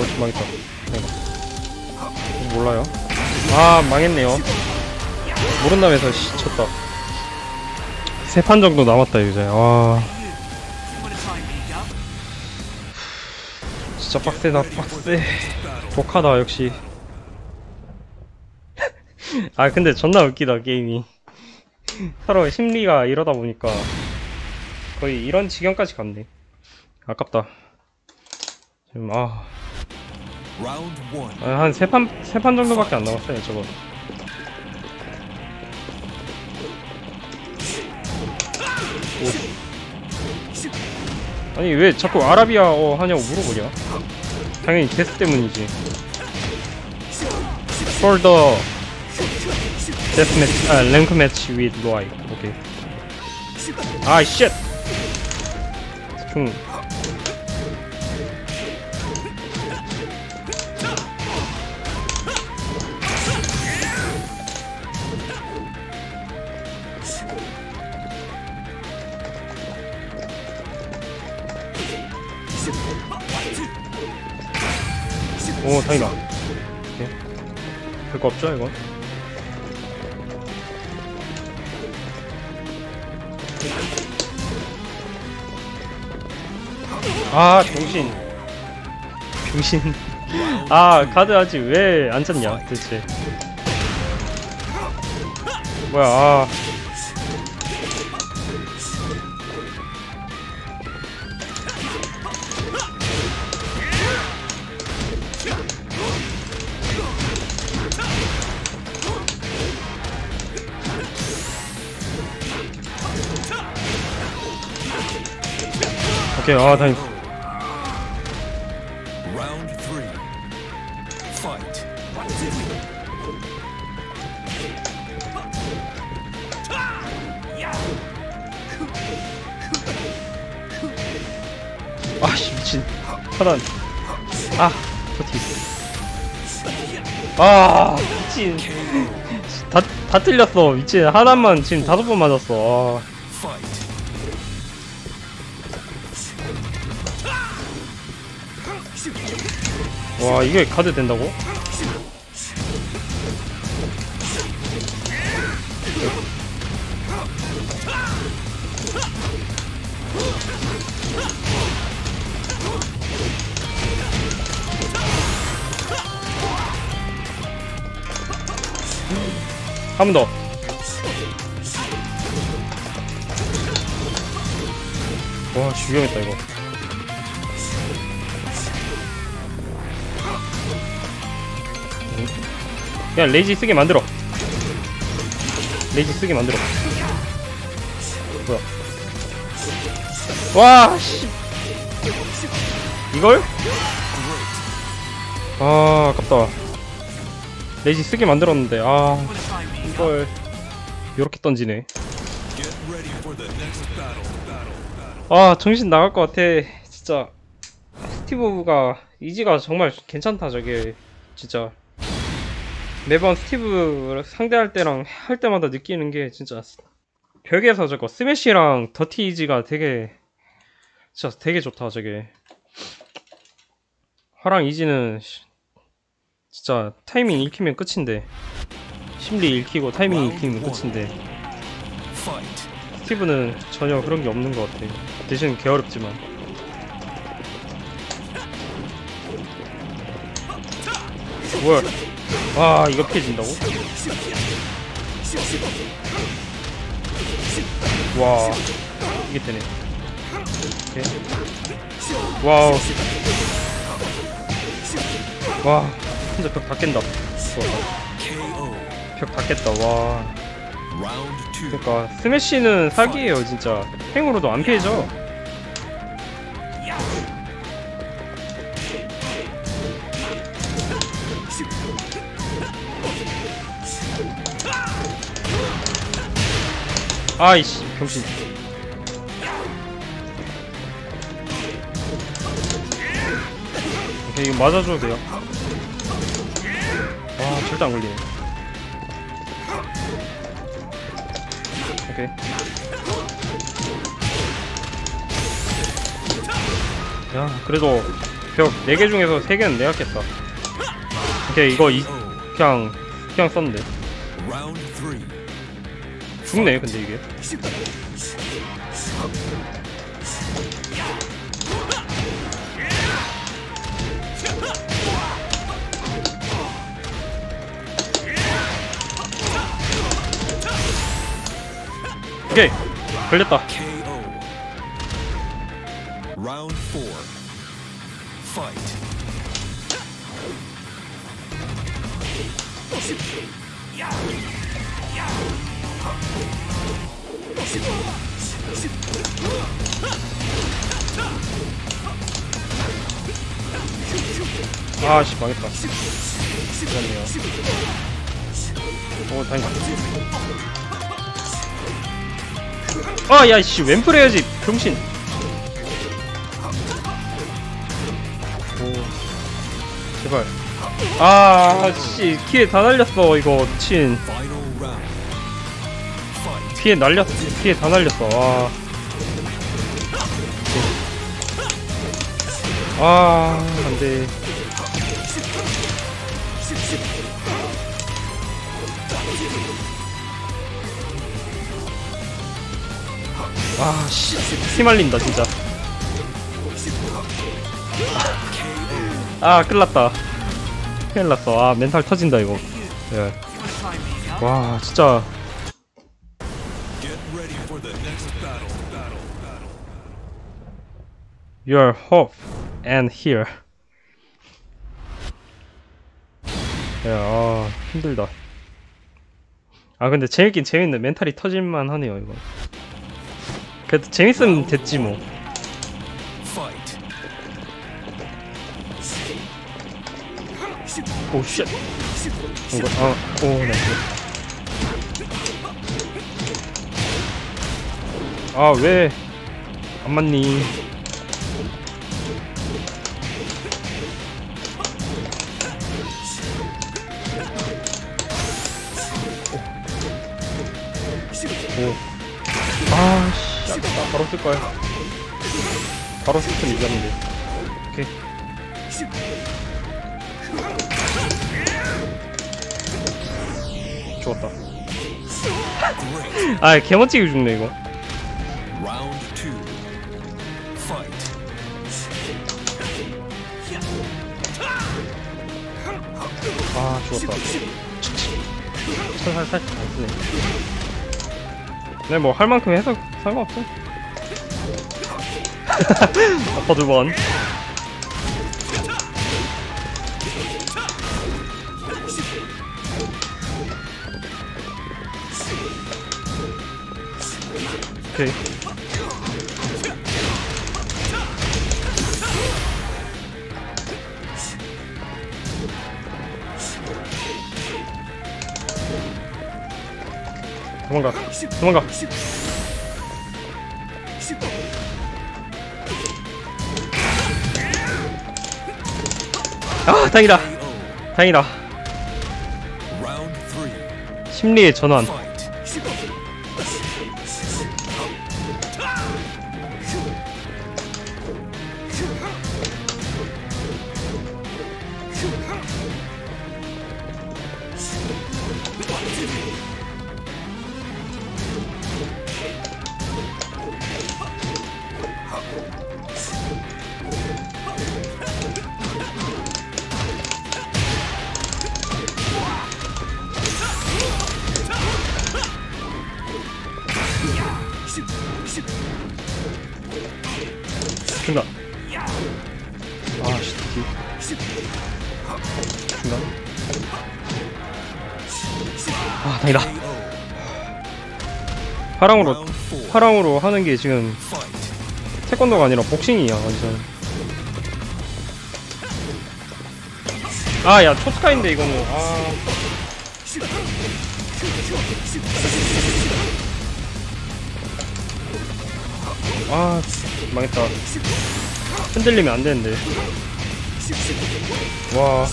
망했다. 몰라요. 아, 망했네요. 모른 다음에서 졌다. 3판 정도 남았다 이제. 와, 진짜 빡세다, 빡세. 독하다 역시. 아 근데 존나 웃기다 게임이. 서로 심리가 이러다 보니까 거의 이런 지경까지 갔네. 아깝다. 지금 Round 1. 한 3판 정도밖에 안 남았어요 저거. 아니 왜 자꾸 아라비아어 하냐고 물어보냐. 당연히 데스 때문이지. For the deathmatch, rank match with Roy. 오케이. 아 쉣. 오 다행이다. 오케이. 별거 없죠 이건? 아 병신. 아 카드 아직 왜 안 찼냐 대체. 뭐야. 아 오케이. 아 다행이다. Round 3. Fight. 아씨 미친 하단. 아 버티. 아 미친. 다 틀렸어 미친. 하단만 지금 5번 맞았어. Fight. 와 이게 카드 된다고? 한 번 더. 와 죽여야겠다 이거. 그냥 레이지 쓰게 만들어. 레이지 쓰게 만들어. 뭐야. 와 씨. 이걸? 아 아깝다. 레이지 쓰게 만들었는데 아 이걸 요렇게 던지네. Get ready for the next battle. 아 정신 나갈 것 같아 진짜. 스티브가 이지가 정말 괜찮다 저게 진짜. 매번 스티브 상대할 때랑 할 때마다 느끼는 게 진짜 벽에서 저거 스매시랑 더티 이지가 되게 진짜 되게 좋다 저게. 화랑 이지는 진짜 타이밍 읽히면 끝인데, 심리 읽히고 타이밍 읽히면 끝인데, Fight. 스티브는 전혀 그런 게 없는 것 같아. 대신 개어렵지만. 뭐야. 와 이거 피해진다고? 와 이게 되네. 오케이. 와우. 와 진짜 벽 다 깬다. KO. 벽 다 깼다. 와 Round 2. 그러니까 스매시는 사기예요 진짜. 탱으로도 안 피해져. 아이씨 병신. 오케이 이거 맞아줘도 돼요. 와 절대 안 걸리네. 오케이. 야 그래도 벽 4개 중에서 3개는 내가 깼다. 오케이 이거 그냥 썼는데 Round 3. 죽네 근데 이게. 오케이 걸렸다. KO. Round 4. Fight. 아씨 망했다. 미안해요. 오 다행이다. 아 야씨 왼풀 해야지 병신. 오 제발. 아씨 키에 다 날렸어 이거 미친. Final round. Fight. 피에 다 날렸어. 안돼. 씨 피말린다 진짜. 큰일났다. 큰일났어. 멘탈 터진다 이거. 예. 와 진짜. Get ready for the next battle. Your hope and here. 야, 힘들다. 근데 재밌긴 재밌네. 멘탈이 터질만 하네요, 이거. 그래도 재밌으면 됐지, 뭐. Fight. 오, 쉣. 이거, 나이스. 왜? 안 맞니? 씨, 바로 쓸 거야. 바로 쓸 이겼는데. 오케이. 죽었다. 개멋지게 죽네 이거. Round 2. Fight. 죽었다. 살짝 안 쓰네. 네, 뭐 할 만큼 해서 상관없어. 아파 두 번. 오케이. 도망가. 다행이다. Round 3. 심리의 전환. Fight. 중간. 중간. 다행이다. 파랑으로 하는 게 지금 태권도가 아니라 복싱이야 완전. 야 초스카인데 이거는. 망했다. 흔들리면 안 되는데. 와.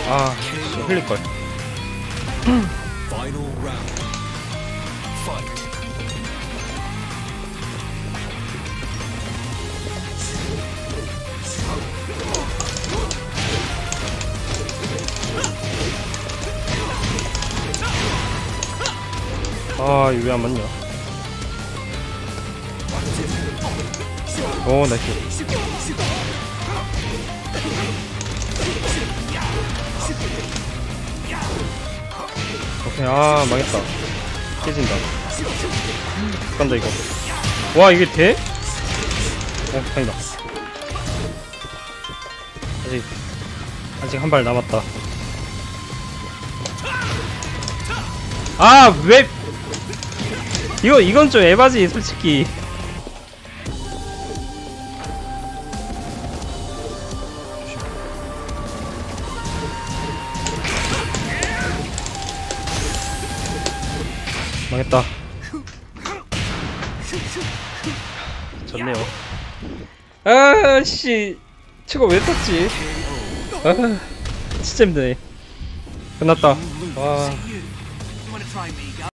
아, 흘릴걸. Final round. Fight. 아, 이거 왜 안 맞냐? 오, 나이스. 오케이, 아, 망했다. 깨진다. 간다, 이거. 와, 이게 돼? 다행이다. 아직 한 발 남았다. 아, 왜? 이건 좀 에바지, 솔직히. 망했다. 졌네요. 아, 씨. 저거 왜 떴지? 아, 진짜 힘드네. 끝났다. 와.